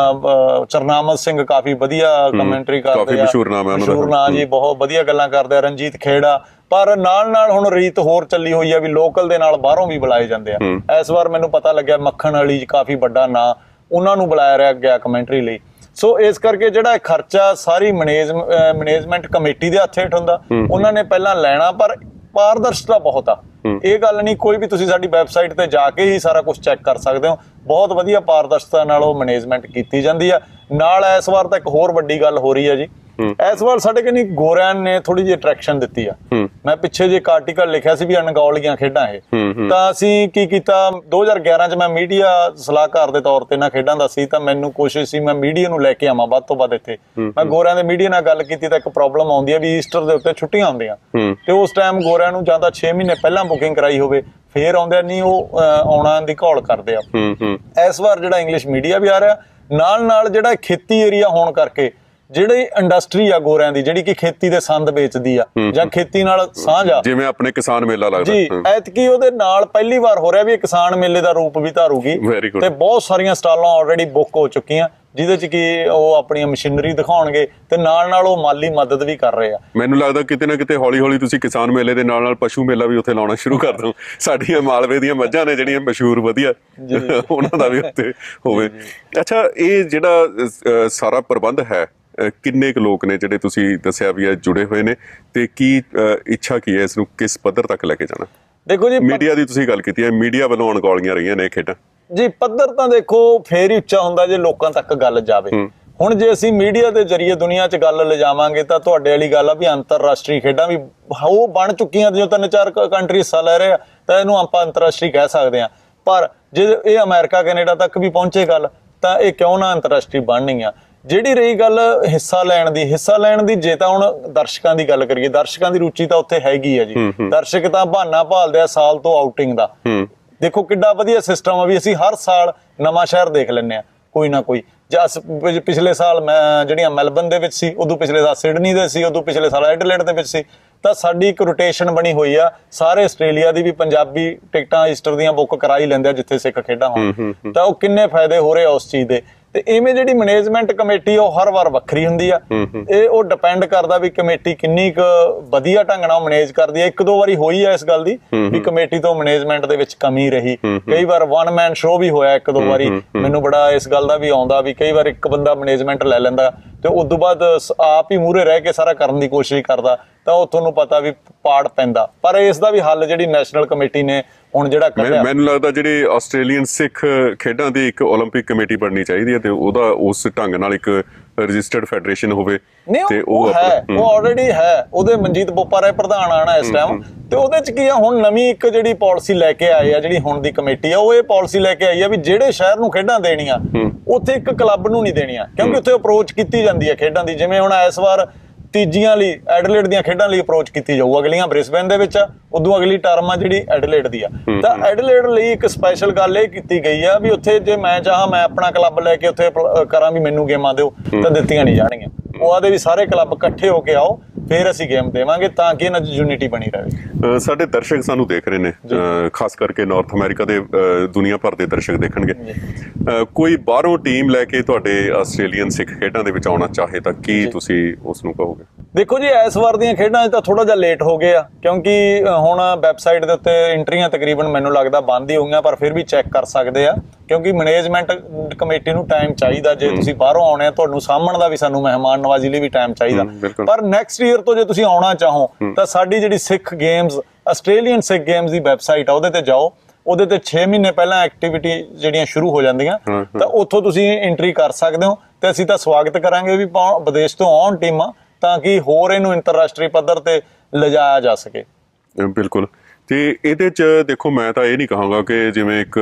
ਚਰਨਾਮਤ ਸਿੰਘ, ਕਾਫੀ ਵਧੀਆ ਕਮੈਂਟਰੀ ਕਰਦੇ ਆ, ਮਸ਼ਹੂਰ ਨਾਮ ਹੈ ਉਹਨਾਂ ਦਾ, ਮਸ਼ਹੂਰ ਨਾਂ ਜੀ, ਬਹੁਤ ਵਧੀਆ ਗੱਲਾਂ ਕਰਦੇ ਆ। ਰਣਜੀਤ ਖੇੜਾ। ਪਰ ਨਾਲ ਨਾਲ ਹੁਣ ਰੀਤ ਹੋਰ ਚੱਲੀ ਹੋਈ ਆ ਵੀ ਲੋਕਲ ਦੇ ਨਾਲ ਬਾਹਰੋਂ ਵੀ ਬੁਲਾਏ ਜਾਂਦੇ ਆ। ਇਸ ਵਾਰ ਮੈਨੂੰ ਪਤਾ ਲੱਗਿਆ ਮੱਖਣ ਵਾਲੀ ਕਾਫੀ ਵੱਡਾ ਨਾਂ, ਉਹਨਾਂ ਨੂੰ ਬੁਲਾਇਆ ਰਿਹਾ ਗਿਆ ਕਮੈਂਟਰੀ ਲਈ। ਸੋ ਇਸ ਕਰਕੇ ਜਿਹੜਾ ਖਰਚਾ ਸਾਰੀ ਮੈਨੇਜਮੈਂਟ ਕਮੇਟੀ ਦੇ ਹੱਥ ਹੇਠ ਹੁੰਦਾ। ਉਹਨਾਂ ਨੇ ਪਹਿਲਾਂ ਲੈਣਾ, ਪਰ ਪਾਰਦਰਸ਼ਤਾ ਬਹੁਤ ਆ। ਇਹ ਗੱਲ ਨਹੀਂ, ਕੋਈ ਵੀ ਤੁਸੀਂ ਸਾਡੀ ਵੈਬਸਾਈਟ ਤੇ ਜਾ ਕੇ ਹੀ ਸਾਰਾ ਕੁਝ ਚੈੱਕ ਕਰ ਸਕਦੇ ਹੋ। ਬਹੁਤ ਵਧੀਆ ਪਾਰਦਰਸ਼ਤਾ ਨਾਲ ਉਹ ਮੈਨੇਜਮੈਂਟ ਕੀਤੀ ਜਾਂਦੀ ਆ। ਨਾਲ ਇਸ ਵਾਰ ਤਾਂ ਇੱਕ ਹੋਰ ਵੱਡੀ ਗੱਲ ਹੋ ਰਹੀ ਹੈ ਜੀ, ਇਸ ਵਾਰ ਸਾਡੇ ਕਹਿੰਦੇ ਗੋਰਿਆਂ ਨੇ ਥੋੜੀ ਜਿਹੀ ਅਟਰੈਕਸ਼ਨ ਦਿੱਤੀ ਆ। ਮੈਂ ਪਿੱਛੇ ਜੇ ਇੱਕ ਆਰਟੀਕਲ ਲਿਖਿਆ ਸੀ ਵੀ ਅਣਗੌਲੀਆਂ ਖੇਡਾਂ ਇਹ, ਤਾਂ ਅਸੀਂ ਕੀ ਕੀਤਾ, ਦੋ ਹਜ਼ਾਰ ਗਿਆਰਾਂ ਚ ਮੈਂ ਮੀਡੀਆ ਸਲਾਹਕਾਰ ਦੇ ਤੌਰ ਤੇ ਇਹਨਾਂ ਖੇਡਾਂ ਦਾ ਸੀ, ਤਾਂ ਮੈਨੂੰ ਕੋਸ਼ਿਸ਼ ਸੀ ਮੈਂ ਮੀਡੀਆ ਨੂੰ ਲੈ ਕੇ ਆਵਾਂ ਵੱਧ ਤੋਂ ਵੱਧ ਇੱਥੇ। ਮੈਂ ਗੋਰਿਆਂ ਦੇ ਮੀਡੀਆ ਨਾਲ ਗੱਲ ਕੀਤੀ ਤਾਂ ਇੱਕ ਪ੍ਰੋਬਲਮ ਆਉਂਦੀ ਹੈ ਵੀ ਈਸਟਰ ਦੇ ਉੱਤੇ ਛੁੱਟੀਆਂ ਹੁੰਦੀਆਂ, ਤੇ ਉਸ ਟਾਈਮ ਗੋਰਿਆਂ ਨੂੰ ਜਾਂ ਤਾਂ ਛੇ ਮਹੀਨੇ ਪਹਿਲਾਂ ਬੁਕਿੰਗ ਕਰਾਈ ਹੋਵੇ ਫੇਰ ਆਉਂਦੇ, ਨਹੀਂ ਉਹ ਆਉਣਾ ਦੀ ਘੋਲ ਕਰਦੇ ਆ। ਇਸ ਵਾਰ ਜਿਹੜਾ ਇੰਗਲਿਸ਼ ਮੀਡੀਆ ਵੀ ਆ ਰਿਹਾ, ਨਾਲ ਨਾਲ ਜਿਹੜਾ ਖੇਤੀ ਏਰੀਆ ਹੋਣ ਕਰਕੇ ਜਿਹੜੀ ਇੰਡਸਟਰੀ ਆ ਗੋਰਿਆਂ ਦੀ, ਜਿਹੜੀ ਕਿ ਖੇਤੀ ਦੇ ਸੰਦ ਵੇਚਦੀ ਆ ਜਾਂ ਖੇਤੀ ਨਾਲ ਸਾਂਝ ਆ, ਜਿਵੇਂ ਆਪਣੇ ਕਿਸਾਨ ਮੇਲਾ ਲੱਗਦਾ ਜੀ, ਐਤਕੀ ਉਹਦੇ ਨਾਲ ਪਹਿਲੀ ਵਾਰ ਹੋ ਰਿਹਾ ਵੀ ਇਹ ਕਿਸਾਨ ਮੇਲੇ ਦਾ ਰੂਪ ਵੀ ਧਾਰੂਗੀ। ਤੇ ਬਹੁਤ ਸਾਰੀਆਂ ਸਟਾਲਾਂ ਆਲਰੇਡੀ ਬੁੱਕ ਹੋ ਚੁੱਕੀਆਂ, ਜਿਹਦੇ ਚ ਕਿ ਉਹ ਆਪਣੀ ਮਸ਼ੀਨਰੀ ਦਿਖਾਉਣਗੇ ਤੇ ਨਾਲ ਨਾਲ ਉਹ ਮਾਲੀ ਮਦਦ ਵੀ ਕਰ ਰਹੇ ਆ। ਮੈਨੂੰ ਲੱਗਦਾ ਕਿਤੇ ਨਾ ਕਿਤੇ ਹੌਲੀ ਹੌਲੀ ਤੁਸੀਂ ਕਿਸਾਨ ਮੇਲੇ ਦੇ ਨਾਲ ਨਾਲ ਪਸ਼ੂ ਮੇਲਾ ਵੀ ਉੱਥੇ ਲਾਉਣਾ ਸ਼ੁਰੂ ਕਰ ਦਿਓ। ਸਾਡੀਆਂ ਮਾਲਵੇ ਦੀਆਂ ਮੱਝਾਂ ਨੇ ਜਿਹੜੀਆਂ ਮਸ਼ਹੂਰ ਵਧੀਆ, ਉਹਨਾਂ ਦਾ ਵੀ ਉੱਥੇ ਹੋਵੇ। ਅੱਛਾ, ਇਹ ਜਿਹੜਾ ਸਾਰਾ ਪ੍ਰਬੰਧ ਹੈ, ਕਿੰਨੇ ਕੁ ਲੋਕ ਨੇ ਜਿਹੜੇ ਤੁਸੀਂ ਦੱਸਿਆ ਵੀ ਜੁੜੇ ਹੋਏ ਨੇ, ਤੇ ਕੀ ਇੱਛਾ ਕੀ ਹੈ ਇਸ ਨੂੰ ਕਿਸ ਪੱਧਰ ਤੱਕ ਲੈ ਕੇ ਜਾਣਾ? ਦੇਖੋ ਜੀ, ਮੀਡੀਆ ਦੀ ਤੁਸੀਂ ਗੱਲ ਕੀਤੀ ਹੈ, ਮੀਡੀਆ ਵੱਲੋਂ ਅਣਗੌਲੀਆਂ ਰਹੀਆਂ ਨੇ ਖੇਡਾਂ ਜੀ। ਪੱਧਰ ਤਾਂ ਦੇਖੋ ਫੇਰ ਹੀ ਉੱਚਾ ਹੁੰਦਾ ਜੇ ਲੋਕਾਂ ਤੱਕ ਗੱਲ ਜਾਵੇ। ਹੁਣ ਜੇ ਅਸੀਂ ਮੀਡੀਆ ਦੇ ਜ਼ਰੀਏ ਦੁਨੀਆ 'ਚ ਗੱਲ ਲਿਜਾਵਾਂਗੇ ਤਾਂ ਤੁਹਾਡੇ ਵਾਲੀ ਗੱਲ ਆ ਵੀ ਅੰਤਰਰਾਸ਼ਟਰੀ ਖੇਡਾਂ ਵੀ ਉਹ ਬਣ ਚੁੱਕੀਆਂ, ਜੋ ਤਿੰਨ ਚਾਰ ਕੰਟਰੀ ਹਿੱਸਾ ਲੈ ਰਹੇ ਆ, ਤਾਂ ਇਹਨੂੰ ਆਪਾਂ ਅੰਤਰਰਾਸ਼ਟਰੀ ਕਹਿ ਸਕਦੇ ਹਾਂ। ਪਰ ਜੇ ਇਹ ਅਮਰੀਕਾ ਕੈਨੇਡਾ ਤੱਕ ਵੀ ਪਹੁੰਚੇ ਗੱਲ, ਤਾਂ ਇਹ ਕਿਉਂ ਨਾ ਅੰਤਰਰਾਸ਼ਟਰੀ ਬਣਨੀਆਂ। ਜਿਹੜੀ ਰਹੀ ਗੱਲ ਹਿੱਸਾ ਲੈਣ ਦੀ, ਹਿੱਸਾ ਲੈਣ ਦੀ ਜੇ ਤਾਂ ਹੁਣ ਦਰਸ਼ਕਾਂ ਦੀ ਗੱਲ ਕਰੀਏ, ਦਰਸ਼ਕਾਂ ਦੀ ਰੁਚੀ ਤਾਂ ਉੱਥੇ ਹੈਗੀ ਆ ਜੀ। ਦਰਸ਼ਕ ਤਾਂ ਬਹਾਨਾ ਭਾਲਦੇ ਆ ਸਾਲ ਤੋਂ ਆਊਟਿੰਗ ਦਾ। ਦੇਖੋ ਕਿੱਡਾ ਵਧੀਆ ਸਿਸਟਮ ਆ ਵੀ ਅਸੀਂ ਹਰ ਸਾਲ ਨਵਾਂ ਸ਼ਹਿਰ ਦੇਖ ਲੈਂਦੇ ਆ ਕੋਈ ਨਾ ਕੋਈ। ਜਾਂ ਪਿਛਲੇ ਸਾਲ ਮੈਂ ਜਿਹੜੀਆਂ ਮੈਲਬਨ ਦੇ ਵਿੱਚ ਸੀ, ਉਦੋਂ ਪਿਛਲੇ ਸਾਲ ਸਿਡਨੀ ਦੇ ਸੀ, ਉਦੋਂ ਪਿਛਲੇ ਸਾਲ ਐਡਲੇਡ ਦੇ ਵਿੱਚ ਸੀ। ਤਾਂ ਸਾਡੀ ਇੱਕ ਰੋਟੇਸ਼ਨ ਬਣੀ ਹੋਈ ਆ, ਸਾਰੇ ਆਸਟ੍ਰੇਲੀਆ ਦੀ ਵੀ ਪੰਜਾਬੀ ਟਿਕਟਾਂ ਈਸਟਰ ਦੀਆਂ ਬੁੱਕ ਕਰਾ ਹੀ ਲੈਂਦੇ ਆ ਜਿੱਥੇ ਸਿੱਖ ਖੇਡਾਂ ਹੋਣ। ਤਾਂ ਉਹ ਕਿੰਨੇ ਫਾਇਦੇ ਹੋ ਰਹੇ ਆ ਉਸ ਚੀਜ਼ ਦੇ। ਤੇ ਇਵੇਂ ਜਿਹੜੀ ਮੈਨੇਜਮੈਂਟ ਕਮੇਟੀ ਉਹ ਹਰ ਵਾਰ ਵੱਖਰੀ ਹੁੰਦੀ ਆ। ਇਹ ਉਹ ਡਿਪੈਂਡ ਕਰਦਾ ਵੀ ਕਮੇਟੀ ਕਿੰਨੀ ਕੁ ਵਧੀਆ ਢੰਗ ਨਾਲ ਮੈਨੇਜ ਕਰਦੀ ਹੈ। ਇੱਕ ਦੋ ਵਾਰੀ ਹੋਈ ਆ ਇਸ ਗੱਲ ਦੀ ਵੀ ਕਮੇਟੀ ਤੋਂ ਮੈਨੇਜਮੈਂਟ ਦੇ ਵਿੱਚ ਕਮੀ ਰਹੀ। ਕਈ ਵਾਰ ਵਨ ਮੈਨ ਸ਼ੋਅ ਵੀ ਹੋਇਆ ਇੱਕ ਦੋ ਵਾਰੀ। ਮੈਨੂੰ ਬੜਾ ਇਸ ਗੱਲ ਦਾ ਵੀ ਆਉਂਦਾ ਵੀ ਕਈ ਵਾਰ ਇੱਕ ਬੰਦਾ ਮੈਨੇਜਮੈਂਟ ਲੈ ਲੈਂਦਾ ਤੇ ਉਸ ਤੋਂ ਬਾਅਦ ਆਪ ਹੀ ਮੂਹਰੇ ਰਹਿ ਕੇ ਸਾਰਾ ਕਰਨ ਦੀ ਕੋਸ਼ਿਸ਼ ਕਰਦਾ, ਤਾਂ ਉਹ ਤੁਹਾਨੂੰ ਪਤਾ ਵੀ ਪਾੜ ਪੈਂਦਾ। ਪਰ ਇਸ ਦਾ ਵੀ ਹੱਲ ਜਿਹੜੀ ਨੈਸ਼ਨਲ ਕਮੇਟੀ ਨੇ ਹੁਣ ਜਿਹੜਾ ਕੱਢਿਆ, ਮੈਨੂੰ ਲੱਗਦਾ ਜਿਹੜੇ ਆਸਟ੍ਰੇਲੀਅਨ ਸਿੱਖ ਖੇਡਾਂ ਦੀ ਇੱਕ ਓਲੰਪਿਕ ਕਮੇਟੀ ਬਣਨੀ ਚਾਹੀਦੀ ਹੈ ਤੇ ਉਹਦਾ ਉਸ ਢੰਗ ਨਾਲ ਇੱਕ ਰਜਿਸਟਰਡ ਫੈਡਰੇਸ਼ਨ ਹੋਵੇ। ਤੇ ਉਹ ਹੈ, ਉਹ ਆਲਰੇਡੀ ਹੈ, ਉਹਦੇ ਮਨਜੀਤ ਬੋਪਾ ਰਾਏ ਪ੍ਰਧਾਨ ਆਣਾ ਇਸ ਟਾਈਮ। ਤੇ ਉਹਦੇ ਚ ਕੀ ਆ, ਹੁਣ ਨਵੀਂ ਇੱਕ ਜਿਹੜੀ ਪਾਲਿਸੀ ਲੈ ਕੇ ਆਏ ਆ, ਜਿਹੜੀ ਹੁਣ ਦੀ ਕਮੇਟੀ ਆ, ਉਹ ਇਹ ਪਾਲਿਸੀ ਲੈ ਕੇ ਆਈ ਆ ਵੀ ਜਿਹੜੇ ਸ਼ਹਿਰ ਨੂੰ ਖੇਡਾਂ ਦੇਣੀਆਂ ਉੱਥੇ ਇੱਕ ਕਲੱਬ ਨੂੰ ਨਹੀਂ ਦੇਣੀਆਂ, ਕਿਉਂਕਿ ਉੱਥੇ ਅਪਰੋਚ ਕੀਤੀ ਜਾਂਦੀ ਹੈ ਖੇਡਾਂ ਦੀ। ਜਿਵੇਂ ਹੁਣ ਇਸ ਵਾਰ ਤੀਜੀਆਂ ਲਈ ਐਡਲੇਡ ਦੀਆਂ ਖੇਡਾਂ ਲਈ ਅਪਰੋਚ ਕੀਤੀ ਜਾਊ। ਅਗਲੀਆਂ ਬ੍ਰਿਸਬੇਨ ਦੇ ਵਿੱਚ ਆ, ਉਦੋਂ ਅਗਲੀ ਟਰਮ ਆ ਜਿਹੜੀ ਐਡਲੇਡ ਦੀ ਆ। ਤਾਂ ਐਡਲੇਡ ਲਈ ਇੱਕ ਸਪੈਸ਼ਲ ਗੱਲ ਇਹ ਕੀਤੀ ਗਈ ਆ ਵੀ ਉੱਥੇ ਜੇ ਮੈਂ ਚਾਹਾਂ ਮੈਂ ਆਪਣਾ ਕਲੱਬ ਲੈ ਕੇ ਉੱਥੇ ਕਰਾਂ ਵੀ ਮੈਨੂੰ ਗੇਮਾਂ ਦਿਓ, ਤਾਂ ਦਿੱਤੀਆਂ ਨਹੀਂ ਜਾਣਗੀਆਂ। ਉਹ ਆਦੇ ਵੀ ਸਾਰੇ ਕਲੱਬ ਇਕੱਠੇ ਹੋ ਕੇ ਆਓ, ਫਿਰ ਅਸੀਂ ਗੇਮ ਦੇਵਾਂਗੇ ਤਾਂ ਕਿ ਇਹਨਾਂ 'ਚ ਯੂਨਿਟੀ ਬਣੀ ਰਹੇ। ਸਾਡੇ ਦਰਸ਼ਕ ਸਾਨੂੰ ਦੇਖ ਰਹੇ ਨੇ, ਖਾਸ ਕਰਕੇ ਨਾਰਥ ਅਮਰੀਕਾ ਦੇ, ਦੁਨੀਆ ਭਰ ਦੇ ਦਰਸ਼ਕ ਦੇਖਣਗੇ। ਕੋਈ ਬਾਹਰੋਂ ਟੀਮ ਲੈ ਕੇ ਤੁਹਾਡੇ ਆਸਟ੍ਰੇਲੀਅਨ ਸਿੱਖ ਖੇਡਾਂ ਦੇ ਵਿੱਚ ਆਉਣਾ ਚਾਹੇ ਤਾਂ ਕੀ ਤੁਸੀਂ ਉਸ ਨੂੰ ਕਹੋਗੇ? ਦੇਖੋ ਜੀ, ਇਸ ਵਾਰ ਦੀਆਂ ਖੇਡਾਂ 'ਚ ਤਾਂ ਥੋੜਾ ਜਿਹਾ ਲੇਟ ਹੋ ਗਏ ਆ, ਕਿਉਂਕਿ ਹੁਣ ਵੈਬਸਾਈਟ ਦੇ ਉੱਤੇ ਐਂਟਰੀਆਂ ਤਕਰੀਬਨ ਮੈਨੂੰ ਲੱਗਦਾ ਬੰਦ ਹੀ ਹੋ ਗਈਆਂ, ਪਰ ਫਿਰ ਵੀ ਚੈੱਕ ਕਰ ਸਕਦੇ ਆ, ਕਿਉਂਕਿ ਮੈਨੇਜਮੈਂਟ ਕਮੇਟੀ ਨੂੰ ਟਾਈਮ ਚਾਹੀਦਾ। ਜੇ ਤੁਸੀਂ ਬਾਹਰੋਂ ਆਉਣੇ ਆ, ਤੁਹਾਨੂੰ ਸਾਂਭਣ ਦਾ ਵੀ, ਸਾਨੂੰ ਮਹਿਮਾਨ ਨਵਾਜ਼ੀ ਲਈ ਵੀ ਟਾਈਮ ਚਾਹੀਦਾ। ਪਰ ਨੈਕਸਟ ਈਅਰ ਤੋਂ ਜੇ ਤੁਸੀਂ ਆਉਣਾ ਚਾਹੋ ਤਾਂ ਸਾਡੀ ਜਿਹੜੀ Sikh games, Australian Sikh games ਦੀ ਵੈਬਸਾਈਟ ਆ, ਉਹਦੇ ਤੇ ਜਾਓ। ਉਹਦੇ ਤੇ ਛੇ ਮਹੀਨੇ ਪਹਿਲਾਂ ਐਕਟੀਵਿਟੀ ਜਿਹੜੀਆਂ ਸ਼ੁਰੂ ਹੋ ਜਾਂਦੀਆਂ, ਤਾਂ ਉੱਥੋਂ ਤੁਸੀਂ ਐਂਟਰੀ ਕਰ ਸਕਦੇ ਹੋ। ਤੇ ਅਸੀਂ ਤਾਂ ਸਵਾਗਤ ਕਰਾਂਗੇ ਵੀ ਵਿਦੇਸ਼ ਤੋਂ ਆਉਣ ਟੀਮਾਂ, ਤਾਂ ਕਿ ਹੋਰ ਇਹਨੂੰ ਅੰਤਰਰਾਸ਼ਟਰੀ ਪੱਧਰ ਤੇ ਲਿਜਾਇਆ ਜਾ ਸਕੇ। ਬਿਲਕੁਲ। ਤੇ ਇਹਦੇ 'ਚ ਦੇਖੋ, ਮੈਂ ਤਾਂ ਇਹ ਨਹੀਂ ਕਹਾਂਗਾ ਕਿ ਜਿਵੇਂ ਇੱਕ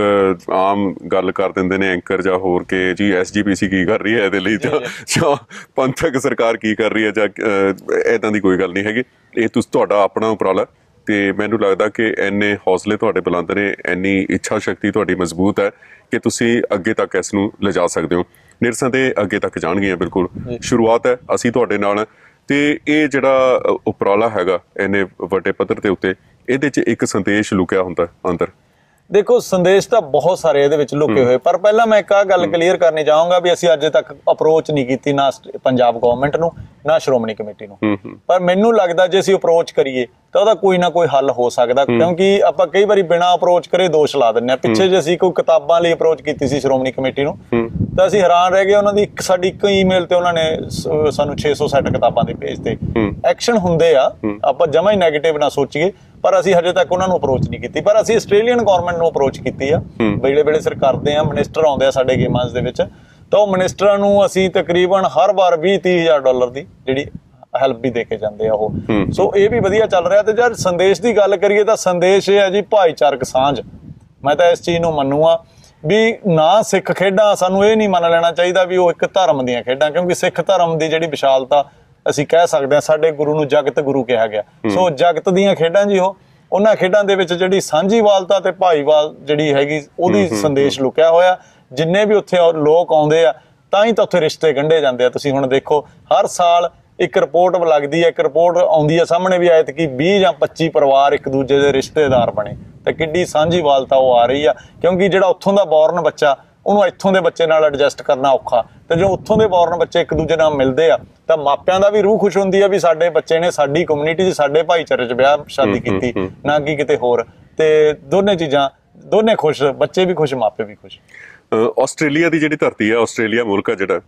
ਆਮ ਗੱਲ ਕਰ ਦਿੰਦੇ ਨੇ ਐਂਕਰ ਜਾਂ ਹੋਰ ਕਿ ਜੀ ਐਸ ਜੀ ਪੀ ਸੀ ਕੀ ਕਰ ਰਹੀ ਹੈ ਇਹਦੇ ਲਈ, ਜਾਂ ਪੰਥਕ ਸਰਕਾਰ ਕੀ ਕਰ ਰਹੀ ਹੈ, ਜਾਂ ਇੱਦਾਂ ਦੀ ਕੋਈ ਗੱਲ ਨਹੀਂ ਹੈਗੀ। ਇਹ ਤੁਸੀਂ ਤੁਹਾਡਾ ਆਪਣਾ ਉਪਰਾਲਾ, ਤੇ ਮੈਨੂੰ ਲੱਗਦਾ ਕਿ ਇੰਨੇ ਹੌਸਲੇ ਤੁਹਾਡੇ ਬੁਲੰਦ ਨੇ, ਇੰਨੀ ਇੱਛਾ ਸ਼ਕਤੀ ਤੁਹਾਡੀ ਮਜ਼ਬੂਤ ਹੈ ਕਿ ਤੁਸੀਂ ਅੱਗੇ ਤੱਕ ਇਸ ਨੂੰ ਲਿਜਾ ਸਕਦੇ ਹੋ। ਨਿਰਸਾਂ ਤੇ ਅੱਗੇ ਤੱਕ ਜਾਣਗੀਆਂ। ਬਿਲਕੁਲ ਸ਼ੁਰੂਆਤ ਹੈ, ਅਸੀਂ ਤੁਹਾਡੇ ਨਾਲ। ਤੇ ਇਹ ਜਿਹੜਾ ਉਪਰਾਲਾ ਹੈਗਾ ਇੰਨੇ ਵੱਡੇ ਪੱਧਰ ਦੇ ਉੱਤੇ, ਇਹਦੇ 'ਚ ਇੱਕ ਸੰਦੇਸ਼ ਲੁਕਿਆ ਹੁੰਦਾ ਅੰਦਰ। ਦੇਖੋ, ਸੰਦੇਸ਼ ਤਾਂ ਬਹੁਤ ਸਾਰੇ ਇਹਦੇ ਵਿੱਚ ਲੁਕੇ ਹੋਏ, ਪਰ ਪਹਿਲਾਂ ਮੈਂ ਇੱਕ ਆਹ ਗੱਲ ਕਲੀਅਰ ਕਰਨੀ ਚਾਹੂੰਗਾ ਵੀ ਅਸੀਂ ਅੱਜ ਤੱਕ ਅਪਰੋਚ ਨਹੀਂ ਕੀਤੀ ਨਾ ਪੰਜਾਬ ਗਵਰਨਮੈਂਟ ਨੂੰ, ਨਾ ਸ਼੍ਰੋਮਣੀ ਕਮੇਟੀ ਨੂੰ। ਪਰ ਮੈਨੂੰ ਲੱਗਦਾ ਜੇ ਅਸੀਂ ਅਪਰੋਚ ਕਰੀਏ ਤਾਂ ਉਹਦਾ ਕੋਈ ਨਾ ਕੋਈ ਹੱਲ ਹੋ ਸਕਦਾ, ਕਿਉਂਕਿ ਆਪਾਂ ਕਈ ਵਾਰੀ ਬਿਨਾਂ ਅਪਰੋਚ ਕਰੇ ਦੋਸ਼ ਲਾ ਦਿੰਦੇ ਆ। ਪਿੱਛੇ ਜੇ ਅਸੀਂ ਕੋਈ ਕਿਤਾਬਾਂ ਲਈ ਅਪਰੋਚ ਕੀਤੀ ਸੀ ਸ਼੍ਰੋਮਣੀ ਕਮੇਟੀ ਨੂੰ, ਤਾਂ ਅਸੀਂ ਹੈਰਾਨ ਰਹਿ ਗਏ। ਉਹਨਾਂ ਦੀ ਇੱਕ ਸਾਡੀ ਇੱਕ ਈਮੇਲ ਤੇ ਉਹਨਾਂ ਨੇ ਸਾਨੂੰ ਛੇ ਸੌ ਸੈਟ ਕਿਤਾਬਾਂ ਦੇ ਭੇਜ ਤੇ। ਐਕਸ਼ਨ ਹੁੰਦੇ ਆ, ਆਪਾਂ ਜਮਾ ਹੀ ਨੈਗੇਟਿਵ ਨਾ ਸੋਚੀਏ, ਪਰ ਅਸੀਂ ਹਜੇ ਤੱਕ ਉਹਨਾਂ ਨੂੰ ਅਪਰੋਚ ਨਹੀਂ ਕੀਤੀ। ਪਰ ਅਸੀਂ ਆਸਟ੍ਰੇਲੀਅਨ ਗਵਰਨਮੈਂਟ ਨੂੰ ਅਪਰੋਚ ਕੀਤੀ ਆ, ਵੇਲੇ ਵੇਲੇ ਸਿਰ ਕਰਦੇ ਆ। ਮਿਨਿਸਟਰ ਆਉਂਦੇ ਆ ਸਾਡੇ ਗੇਮਾਂ ਦੇ ਵਿੱਚ, ਤਾਂ ਉਹ ਮਿਨਿਸਟਰਾਂ ਨੂੰ ਅਸੀਂ ਤਕਰੀਬਨ ਹਰ ਵਾਰ ਵੀਹ ਤੀਹ ਹਜ਼ਾਰ ਡਾਲਰ ਦੀ ਜਿਹੜੀ ਹੈਲਪ ਵੀ ਦੇ ਕੇ ਜਾਂਦੇ ਆ ਉਹ। ਸੋ ਇਹ ਵੀ ਵਧੀਆ ਚੱਲ ਰਿਹਾ। ਤੇ ਜਦ ਸੰਦੇਸ਼ ਦੀ ਗੱਲ ਕਰੀਏ ਤਾਂ ਸੰਦੇਸ਼ ਇਹ ਹੈ ਜੀ, ਭਾਈਚਾਰਕ ਸਾਂਝ। ਮੈਂ ਤਾਂ ਇਸ ਚੀਜ਼ ਨੂੰ ਮੰਨੂਆ ਵੀ ਨਾ ਸਿੱਖ ਖੇਡਾਂ, ਸਾਨੂੰ ਇਹ ਨਹੀਂ ਮੰਨ ਲੈਣਾ ਚਾਹੀਦਾ ਵੀ ਉਹ ਇੱਕ ਧਰਮ ਦੀਆਂ ਖੇਡਾਂ, ਕਿਉਂਕਿ ਸਿੱਖ ਧਰਮ ਦੀ ਜਿਹੜੀ ਵਿਸ਼ਾਲਤਾ ਅਸੀਂ ਕਹਿ ਸਕਦੇ ਹਾਂ, ਸਾਡੇ ਗੁਰੂ ਨੂੰ ਜਗਤ ਗੁਰੂ ਕਿਹਾ ਗਿਆ। ਸੋ ਜਗਤ ਦੀਆਂ ਖੇਡਾਂ ਜੀ ਉਹ, ਉਹਨਾਂ ਖੇਡਾਂ ਦੇ ਵਿੱਚ ਜਿਹੜੀ ਸਾਂਝੀਵਾਲਤਾ ਤੇ ਭਾਈਵਾਲ ਜਿਹੜੀ ਹੈਗੀ, ਉਹਦੀ ਸੰਦੇਸ਼ ਲੁਕਿਆ ਹੋਇਆ। ਜਿੰਨੇ ਵੀ ਉੱਥੇ ਲੋਕ ਆਉਂਦੇ ਆ, ਤਾਂ ਹੀ ਤਾਂ ਉੱਥੇ ਰਿਸ਼ਤੇ ਗੰਢੇ ਜਾਂਦੇ ਆ। ਤੁਸੀਂ ਹੁਣ ਦੇਖੋ, ਹਰ ਸਾਲ ਇੱਕ ਰਿਪੋਰਟ ਲੱਗਦੀ ਹੈ, ਇੱਕ ਰਿਪੋਰਟ ਆਉਂਦੀ ਹੈ ਸਾਹਮਣੇ ਵੀ ਐਤਕੀ ਵੀਹ ਜਾਂ ਪੱਚੀ ਪਰਿਵਾਰ ਇੱਕ ਦੂਜੇ ਦੇ ਰਿਸ਼ਤੇਦਾਰ ਬਣੇ। ਤਾਂ ਕਿੱਡੀ ਸਾਂਝੀਵਾਲਤਾ ਉਹ ਆ ਰਹੀ ਆ, ਕਿਉਂਕਿ ਜਿਹੜਾ ਉੱਥੋਂ ਦਾ ਬੌਰਨ ਬੱਚਾ, ਉਹਨੂੰ ਇੱਥੋਂ ਦੇ ਬੱਚੇ ਨਾਲ ਐਡਜਸਟ ਕਰਨਾ ਔਖਾ। ਤੇ ਜੋ ਉੱਥੋਂ ਦੇ ਬੌਰਨ ਬੱਚੇ ਇੱਕ ਦੂਜੇ ਨਾਲ ਮਿਲਦੇ ਆ, ਤਾਂ ਮਾਪਿਆਂ ਦਾ ਵੀ ਰੂਹ ਖੁਸ਼ ਹੁੰਦੀ ਆ ਵੀ ਸਾਡੇ ਬੱਚੇ ਨੇ ਸਾਡੀ ਕਮਿਊਨਿਟੀ 'ਚ, ਸਾਡੇ ਭਾਈਚਾਰੇ 'ਚ ਵਿਆਹ ਸ਼ਾਦੀ ਕੀਤੀ, ਨਾ ਕਿ ਕਿਤੇ ਹੋਰ। ਤੇ ਦੋਨੇ ਚੀਜ਼ਾਂ, ਦੋਨੇ ਖੁਸ਼, ਬੱਚੇ ਵੀ ਖੁਸ਼, ਮਾਪੇ ਵੀ ਖੁਸ਼। ਆਸਟ੍ਰੇਲੀਆ ਦੀ ਜਿਹੜੀ ਧਰਤੀ ਹੈ, ਆਸਟ੍ਰੇਲੀਆ ਮੁਲਕ ਹੈ ਜਿਹੜਾ,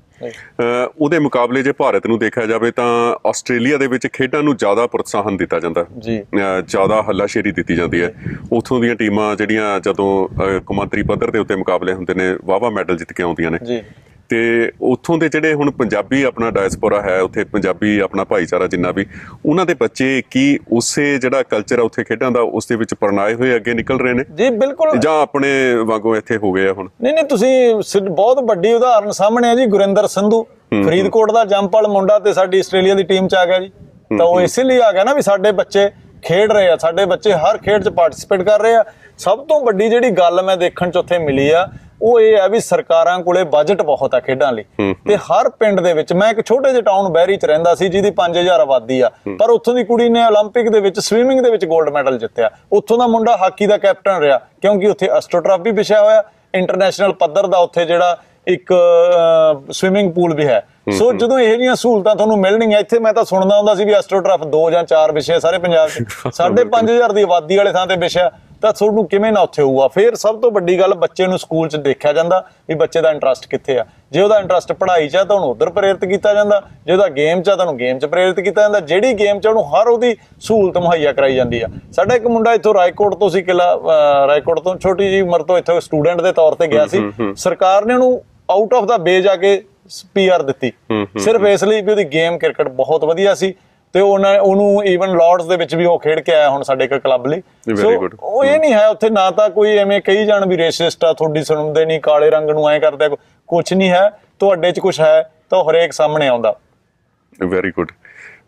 ਉਹਦੇ ਮੁਕਾਬਲੇ ਜੇ ਭਾਰਤ ਨੂੰ ਦੇਖਿਆ ਜਾਵੇ ਤਾਂ ਆਸਟ੍ਰੇਲੀਆ ਦੇ ਵਿੱਚ ਖੇਡਾਂ ਨੂੰ ਜ਼ਿਆਦਾ ਪ੍ਰੋਤਸਾਹਨ ਦਿੱਤਾ ਜਾਂਦਾ ਜੀ, ਜ਼ਿਆਦਾ ਹੱਲਾਸ਼ੇਰੀ ਦਿੱਤੀ ਜਾਂਦੀ ਹੈ। ਉੱਥੋਂ ਦੀਆਂ ਟੀਮਾਂ ਜਿਹੜੀਆਂ ਜਦੋਂ ਕੌਮਾਂਤਰੀ ਪੱਧਰ ਦੇ ਉੱਤੇ ਮੁਕਾਬਲੇ ਹੁੰਦੇ ਨੇ, ਵਾਹਵਾ ਮੈਡਲ ਜਿੱਤ ਕੇ ਆਉਂਦੀਆਂ ਨੇ ਜੀ। ਤੇ ਉੱਥੋਂ ਦੇ ਜਿਹੜੇ ਹੁਣ ਪੰਜਾਬੀ ਆਪਣਾ ਡਾਇਸਪੋਰਾ ਹੈ, ਉੱਥੇ ਪੰਜਾਬੀ ਆਪਣਾ ਭਾਈਚਾਰਾ ਜਿੰਨਾ ਵੀ, ਉਹਨਾਂ ਦੇ ਬੱਚੇ ਕੀ ਉਸੇ ਜਿਹੜਾ ਕਲਚਰ ਆ ਉੱਥੇ ਖੇਡਾਂ ਦਾ, ਉਸ ਦੇ ਵਿੱਚ ਪਰਨਾਏ ਹੋਏ ਅੱਗੇ ਨਿਕਲ ਰਹੇ ਨੇ ਜੀ? ਬਿਲਕੁਲ। ਜਾਂ ਆਪਣੇ ਵਾਂਗੂ ਇੱਥੇ ਹੋ ਗਏ ਆ ਹੁਣ? ਨਹੀਂ ਨਹੀਂ, ਤੁਸੀਂ ਬਹੁਤ ਵੱਡੀ ਉਦਾਹਰਨ ਸਾਹਮਣੇ ਆ ਜੀ। ਗੁਰਿੰਦਰ ਸੰਧੂ ਫਰੀਦਕੋਟ ਦਾ ਜੰਪਲ ਮੁੰਡਾ ਤੇ ਸਾਡੀ ਆਸਟ੍ਰੇਲੀਆ ਦੀ ਟੀਮ 'ਚ ਆ ਗਿਆ ਜੀ। ਤਾਂ ਉਹ ਇਸੇ ਲਈ ਆ ਗਿਆ ਨਾ ਵੀ ਸਾਡੇ ਬੱਚੇ ਖੇਡ ਰਹੇ ਆ, ਸਾਡੇ ਬੱਚੇ ਹਰ ਖੇਡ 'ਚ ਪਾਰਟਿਸਿਪੇਟ ਕਰ ਰਹੇ ਆ। ਸਭ ਤੋਂ ਵੱਡੀ ਜਿਹੜੀ ਗੱਲ ਮੈਂ ਦੇਖਣ 'ਚ ਉੱਥੇ ਮਿਲੀ ਆ, ਉਹ ਇਹ ਹੈ ਵੀ ਸਰਕਾਰਾਂ ਕੋਲੇ ਬਜਟ ਬਹੁਤ ਆ ਖੇਡਾਂ ਲਈ। ਤੇ ਹਰ ਪਿੰਡ ਦੇ ਵਿੱਚ, ਮੈਂ ਇੱਕ ਛੋਟੇ ਜਿਹੇ ਟਾਊਨ ਬਹਿਰੀ 'ਚ ਰਹਿੰਦਾ ਸੀ ਜਿਹਦੀ ਪੰਜ ਹਜ਼ਾਰ ਆਬਾਦੀ ਆ, ਪਰ ਉੱਥੋਂ ਦੀ ਕੁੜੀ ਨੇ 올림픽 ਦੇ ਵਿੱਚ ਸਵੀਮਿੰਗ ਦੇ ਵਿੱਚ 골ਡ ਮੈਡਲ ਜਿੱਤਿਆ। ਉੱਥੋਂ ਦਾ ਮੁੰਡਾ ਹਾਕੀ ਦਾ ਕੈਪਟਨ ਰਿਹਾ, ਕਿਉਂਕਿ ਉੱਥੇ ਐਸਟ੍ਰੋਟਰਫ ਵੀ ਵਿਛਿਆ ਹੋਇਆ, ਇੰਟਰਨੈਸ਼ਨਲ ਪੱਧਰ ਦਾ ਉੱਥੇ ਜਿਹੜਾ ਇੱਕ ਸਵਿਮਿੰਗ ਪੂਲ ਵੀ ਹੈ। ਸੋ ਜਦੋਂ ਇਹੋ ਜਿਹੀਆਂ ਸਹੂਲਤਾਂ ਤੁਹਾਨੂੰ ਮਿਲਣਗੀਆਂ, ਇੱਥੇ ਮੈਂ ਤਾਂ ਸੁਣਦਾ ਹੁੰਦਾ ਸੀ ਵੀ ਐਸਟ੍ਰੋਟਰਫ ਦੋ ਜਾਂ ਚਾਰ ਵਿਸ਼ੇ ਸਾਰੇ ਪੰਜਾਬ 'ਚ, ਸਾਢੇ ਪੰਜ ਹਜ਼ਾਰ ਦੀ ਆਬਾਦੀ ਵਾਲੇ ਥਾਂ ਤੇ ਵਿਸ਼ਾ, ਤਾਂ ਤੁਹਾਨੂੰ ਕਿਵੇਂ ਨਾ ਉੱਥੇ ਹੋਊਗਾ। ਫਿਰ ਸਭ ਤੋਂ ਵੱਡੀ ਗੱਲ, ਬੱਚੇ ਨੂੰ ਸਕੂਲ 'ਚ ਦੇਖਿਆ ਜਾਂਦਾ ਵੀ ਬੱਚੇ ਦਾ ਇੰਟਰਸਟ ਕਿੱਥੇ ਆ। ਜੇ ਉਹਦਾ ਇੰਟਰਸਟ ਪੜ੍ਹਾਈ 'ਚ ਆ ਤਾਂ ਉਹਨੂੰ ਉੱਧਰ ਪ੍ਰੇਰਿਤ ਕੀਤਾ ਜਾਂਦਾ, ਜੇ ਉਹਦਾ ਗੇਮ 'ਚ ਆ ਤਾਂ ਉਹਨੂੰ ਗੇਮ 'ਚ ਪ੍ਰੇਰਿਤ ਕੀਤਾ ਜਾਂਦਾ। ਜਿਹੜੀ ਗੇਮ 'ਚ ਉਹਨੂੰ ਹਰ ਉਹਦੀ ਸਹੂਲਤ ਮੁਹੱਈਆ ਕਰਾਈ ਜਾਂਦੀ ਆ। ਸਾਡਾ ਇੱਕ ਮੁੰਡਾ ਇੱਥੋਂ ਰਾਏਕੋਟ ਤੋਂ ਸੀ, ਕਿਲਾ ਰਾਏਕੋਟ ਤੋਂ, ਛੋਟੀ ਜਿਹੀ ਉਮਰ ਤੋਂ ਇੱਥੋਂ ਸਟੂਡੈਂਟ ਦੇ ਤੌਰ ਤੇ ਗਿਆ ਸੀ। ਸਰਕਾਰ ਨੇ ਉਹਨੂੰ ਆਊਟ ਆਫ ਦਾ ਬੇ ਜਾ ਕੇ ਪੀ ਆਰ ਦਿੱਤੀ, ਸਿਰਫ ਇਸ ਲਈ ਵੀ ਉਹਦੀ ਗੇਮ ਕ੍ਰਿਕਟ ਬਹੁਤ ਵਧੀਆ ਸੀ। ਤੇ ਉਹਨਾਂ ਉਹਨੂੰ ਈਵਨ ਲਾਰਡਸ ਦੇ ਵਿੱਚ ਵੀ ਉਹ ਖੇਡ ਕੇ ਆਇਆ ਹੁਣ ਸਾਡੇ ਇੱਕ ਕਲੱਬ ਲਈ। ਸੋ ਉਹ ਇਹ ਨਹੀਂ ਹੈ ਉੱਥੇ, ਨਾ ਤਾਂ ਕੋਈ ਐਵੇਂ ਕਹੀ ਜਾਣ ਵੀ ਰੇਸਿਸਟ ਆ, ਤੁਹਾਡੀ ਸੁਣਦੇ ਨਹੀਂ, ਕਾਲੇ ਰੰਗ ਨੂੰ ਐਂ ਕਰਦੇ, ਕੁਛ ਨਹੀਂ ਹੈ। ਤੁਹਾਡੇ 'ਚ ਕੁਛ ਹੈ ਤਾਂ ਉਹ ਹਰੇਕ ਸਾਹਮਣੇ ਆਉਂਦਾ। Very good.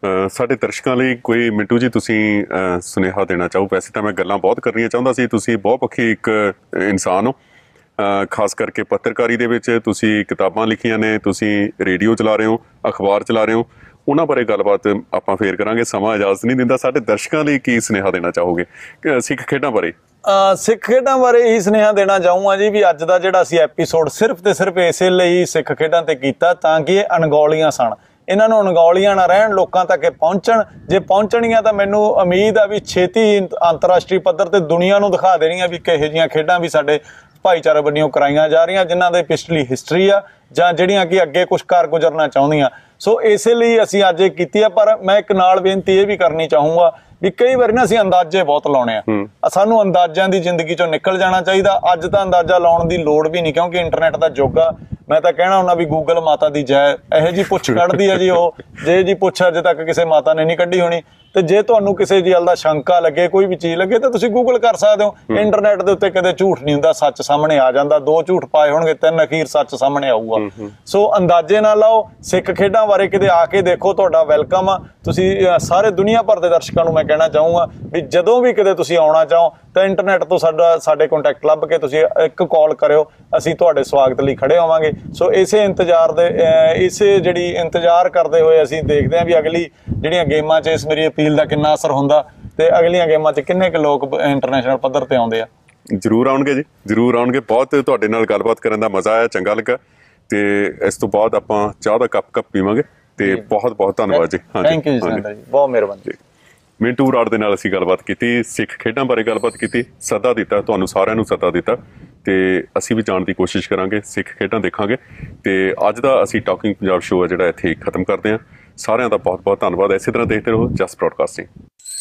ਅਹ ਸਾਡੇ ਦਰਸ਼ਕਾਂ ਲਈ ਕੋਈ ਮਿੰਟੂ ਜੀ ਤੁਸੀਂ ਅਹ ਸੁਨੇਹਾ ਦੇਣਾ ਚਾਹੋ? ਵੈਸੇ ਤਾਂ ਮੈਂ ਗੱਲਾਂ ਬਹੁਤ ਕਰਨੀਆਂ ਚਾਹੁੰਦਾ ਸੀ, ਤੁਸੀਂ ਬਹੁਪੱਖੀ ਇੱਕ ਇਨਸਾਨ ਹੋ, ਅਹ ਖਾਸ ਕਰਕੇ ਪੱਤਰਕਾਰੀ ਦੇ ਵਿੱਚ ਤੁਸੀਂ ਕਿਤਾਬਾਂ ਲਿਖੀਆਂ ਨੇ, ਤੁਸੀਂ ਰੇਡੀਓ ਚਲਾ ਰਹੇ ਹੋ, ਅਖਬਾਰ ਚਲਾ ਰਹੇ ਹੋ, ਉਹਨਾਂ ਬਾਰੇ ਗੱਲਬਾਤ ਆਪਾਂ ਫੇਰ ਕਰਾਂਗੇ। ਸਮਾਂ ਇਜਾਜ਼ਤ ਨਹੀਂ ਦਿੰਦਾ। ਸਾਡੇ ਦਰਸ਼ਕਾਂ ਲਈ ਕੀ ਸੁਨੇਹਾ ਦੇਣਾ ਚਾਹੋਗੇ ਕਿ ਸਿੱਖ ਖੇਡਾਂ ਬਾਰੇ? ਅ ਸਿੱਖ ਖੇਡਾਂ ਬਾਰੇ ਇਹੀ ਸੁਨੇਹਾ ਦੇਣਾ ਚਾਹੂੰਗਾ ਜੀ ਵੀ ਅੱਜ ਦਾ ਜਿਹੜਾ ਅਸੀਂ ਐਪੀਸੋਡ ਸਿਰਫ ਤੇ ਸਿਰਫ ਇਸੇ ਲਈ ਸਿੱਖ ਖੇਡਾਂ ਤੇ ਕੀਤਾ ਤਾਂ ਕਿ ਇਹ ਅਣਗੌਲੀਆਂ ਸਨ, ਇਹਨਾਂ ਨੂੰ ਅਣਗੌਲੀਆਂ ਨਾ ਰਹਿਣ, ਲੋਕਾਂ ਤੱਕ ਇਹ ਪਹੁੰਚਣ। ਜੇ ਪਹੁੰਚਣਗੀਆਂ ਤਾਂ ਮੈਨੂੰ ਉਮੀਦ ਆ ਵੀ ਛੇਤੀ ਅੰਤਰਰਾਸ਼ਟਰੀ ਪੱਧਰ ਤੇ ਦੁਨੀਆ ਨੂੰ ਦਿਖਾ ਦੇਣੀਆਂ ਵੀ ਕਿਹੋ ਜਿਹੀਆਂ ਖੇਡਾਂ ਵੀ ਸਾਡੇ ਭਾਈਚਾਰੇ ਵੱਲੋਂ ਕਰਾਈਆਂ ਜਾ ਰਹੀਆਂ, ਜਿਨ੍ਹਾਂ ਦੇ ਪਿਛਲੀ ਹਿਸਟਰੀ ਆ ਜਾਂ ਜਿਹੜੀਆਂ ਕਿ ਅੱਗੇ ਕੁਛ ਕਰ ਗੁਜ਼ਰਨਾ ਚਾਹੁੰਦੀਆਂ। ਸੋ ਇਸੇ ਲਈ ਅਸੀਂ ਅੱਜ ਇਹ ਕੀਤੀ ਆ। ਪਰ ਮੈਂ ਇੱਕ ਨਾਲ ਬੇਨਤੀ ਇਹ ਵੀ ਕਰਨੀ ਚਾਹੂੰਗਾ ਵੀ ਕਈ ਵਾਰੀ ਨਾ ਅਸੀਂ ਅੰਦਾਜ਼ੇ ਬਹੁਤ ਲਾਉਣੇ ਆ, ਸਾਨੂੰ ਅੰਦਾਜ਼ਿਆਂ ਦੀ ਜ਼ਿੰਦਗੀ ਚੋਂ ਨਿਕਲ ਜਾਣਾ ਚਾਹੀਦਾ। ਅੱਜ ਤਾਂ ਅੰਦਾਜ਼ਾ ਲਾਉਣ ਦੀ ਲੋੜ ਵੀ ਨਹੀਂ, ਕਿਉਂਕਿ ਇੰਟਰਨੈਟ ਦਾ ਯੁੱਗ ਆ। ਮੈਂ ਤਾਂ ਕਹਿਣਾ ਹੁੰਦਾ ਵੀ ਗੂਗਲ ਮਾਤਾ ਦੀ ਜੈ, ਇਹੋ ਜੀ ਪੁੱਛ ਕੱਢਦੀ ਆ ਜੀ ਉਹ, ਜੇ ਜੀ ਪੁੱਛ ਅਜੇ ਤੱਕ ਕਿਸੇ ਮਾਤਾ ਨੇ ਨਹੀਂ ਕੱਢੀ ਹੋਣੀ। ਤੇ ਜੇ ਤੁਹਾਨੂੰ ਕਿਸੇ ਗੱਲ ਦਾ ਸ਼ੰਕਾ ਲੱਗੇ, ਕੋਈ ਵੀ ਚੀਜ਼ ਲੱਗੇ, ਤਾਂ ਤੁਸੀਂ ਗੂਗਲ ਕਰ ਸਕਦੇ ਹੋ। ਇੰਟਰਨੈਟ ਦੇ ਉੱਤੇ ਕਦੇ ਝੂਠ ਨਹੀਂ ਹੁੰਦਾ, ਸੱਚ ਸਾਹਮਣੇ ਆ ਜਾਂਦਾ। ਦੋ ਝੂਠ ਪਾਏ ਹੋਣਗੇ, ਤਿੰਨ ਅਖੀਰ ਸੱਚ ਸਾਹਮਣੇ ਆਊਗਾ। ਸੋ ਅੰਦਾਜ਼ੇ ਨਾ ਲਾਓ, ਸਿੱਖ ਖੇਡਾਂ ਬਾਰੇ ਕਿਤੇ ਆ ਕੇ ਦੇਖੋ, ਤੁਹਾਡਾ ਵੈਲਕਮ ਆ। ਤੁਸੀਂ ਸਾਰੇ ਦੁਨੀਆ ਭਰ ਦੇ ਦਰਸ਼ਕਾਂ ਨੂੰ ਮੈਂ ਕਹਿਣਾ ਚਾਹੂੰਗਾ ਵੀ ਜਦੋਂ ਵੀ ਕਿਤੇ ਤੁਸੀਂ ਆਉਣਾ ਚਾਹੋ ਤਾਂ ਇੰਟਰਨੈਟ ਤੋਂ ਸਾਡਾ ਸਾਡੇ ਕੰਟੈਕਟ ਲੱਭ ਕੇ ਤੁਸੀਂ ਇੱਕ ਕਾਲ ਕਰਿਓ, ਅਸੀਂ ਤੁਹਾਡੇ ਸਵਾਗਤ ਲਈ ਖੜੇ ਹੋਵਾਂਗੇ। ਸੋ ਇਸੇ ਇੰਤਜ਼ਾਰ ਦੇ ਇਸੇ ਜਿਹੜੀ ਇੰਤਜ਼ਾਰ ਕਰਦੇ ਹੋਏ ਅਸੀਂ ਦੇਖਦੇ ਹਾਂ ਵੀ ਅਗਲੀ ਜਿਹੜੀਆਂ ਗੇਮਾਂ 'ਚ ਇਸ ਮੇਰੀ ਅਪੀਲ ਦਾ ਕਿੰਨਾ ਅਸਰ ਹੁੰਦਾ ਤੇ ਅਗਲੀਆਂ ਗੇਮਾਂ 'ਚ ਕਿੰਨੇ ਕੁ ਲੋਕ ਇੰਟਰਨੈਸ਼ਨਲ ਪੱਧਰ ਤੇ ਆਉਂਦੇ ਆ। ਜ਼ਰੂਰ ਆਉਣਗੇ ਜੀ, ਜ਼ਰੂਰ ਆਉਣਗੇ। ਬਹੁਤ ਤੁਹਾਡੇ ਨਾਲ ਗੱਲਬਾਤ ਕਰਨ ਦਾ ਮਜ਼ਾ ਆਇਆ, ਚੰਗਾ ਲੱਗਾ। ਤੇ ਇਸ ਤੋਂ ਬਾਅਦ ਆਪਾਂ ਚਾਹ ਦਾ ਕੱਪ ਕੱਪ ਪੀਵਾਂਗੇ। ਤੇ ਬਹੁਤ ਬਹੁਤ ਧੰਨਵਾਦ ਜੀ। ਹਾਂਜੀ, ਥੈਂਕ ਯੂ ਜੀ ਸੁਰਿੰਦਰ ਜੀ, ਬਹੁਤ ਮਿਹਰਬਾਨੀ ਜੀ। ਮਿੰਟੂ ਬਰਾੜ ਦੇ ਨਾਲ ਅਸੀਂ ਗੱਲਬਾਤ ਕੀਤੀ, ਸਿੱਖ ਖੇਡਾਂ ਬਾਰੇ ਗੱਲਬਾਤ ਕੀਤੀ, ਸੱਦਾ ਦਿੱਤਾ, ਤੁਹਾਨੂੰ ਸਾਰਿਆਂ ਨੂੰ ਸੱਦਾ ਦਿੱਤਾ ਤੇ ਅਸੀਂ ਵੀ ਜਾਣ ਦੀ ਕੋਸ਼ਿਸ਼ ਕਰਾਂਗੇ, ਸਿੱਖ ਖੇਡਾਂ ਦੇਖਾਂਗੇ। ਤੇ ਅੱਜ ਦਾ ਅਸੀਂ ਟਾਕਿੰਗ ਪੰਜਾਬ ਸ਼ੋਅ ਹੈ ਜਿਹੜਾ ਇੱਥੇ ਖਤਮ ਕਰਦੇ ਹਾਂ। ਸਾਰਿਆਂ ਦਾ ਬਹੁਤ ਬਹੁਤ ਧੰਨਵਾਦ। ਇਸੇ ਤਰ੍ਹਾਂ ਦੇਖਦੇ ਰਹੋ ਜਸ ਬ੍ਰੌਡਕਾਸਟਿੰਗ।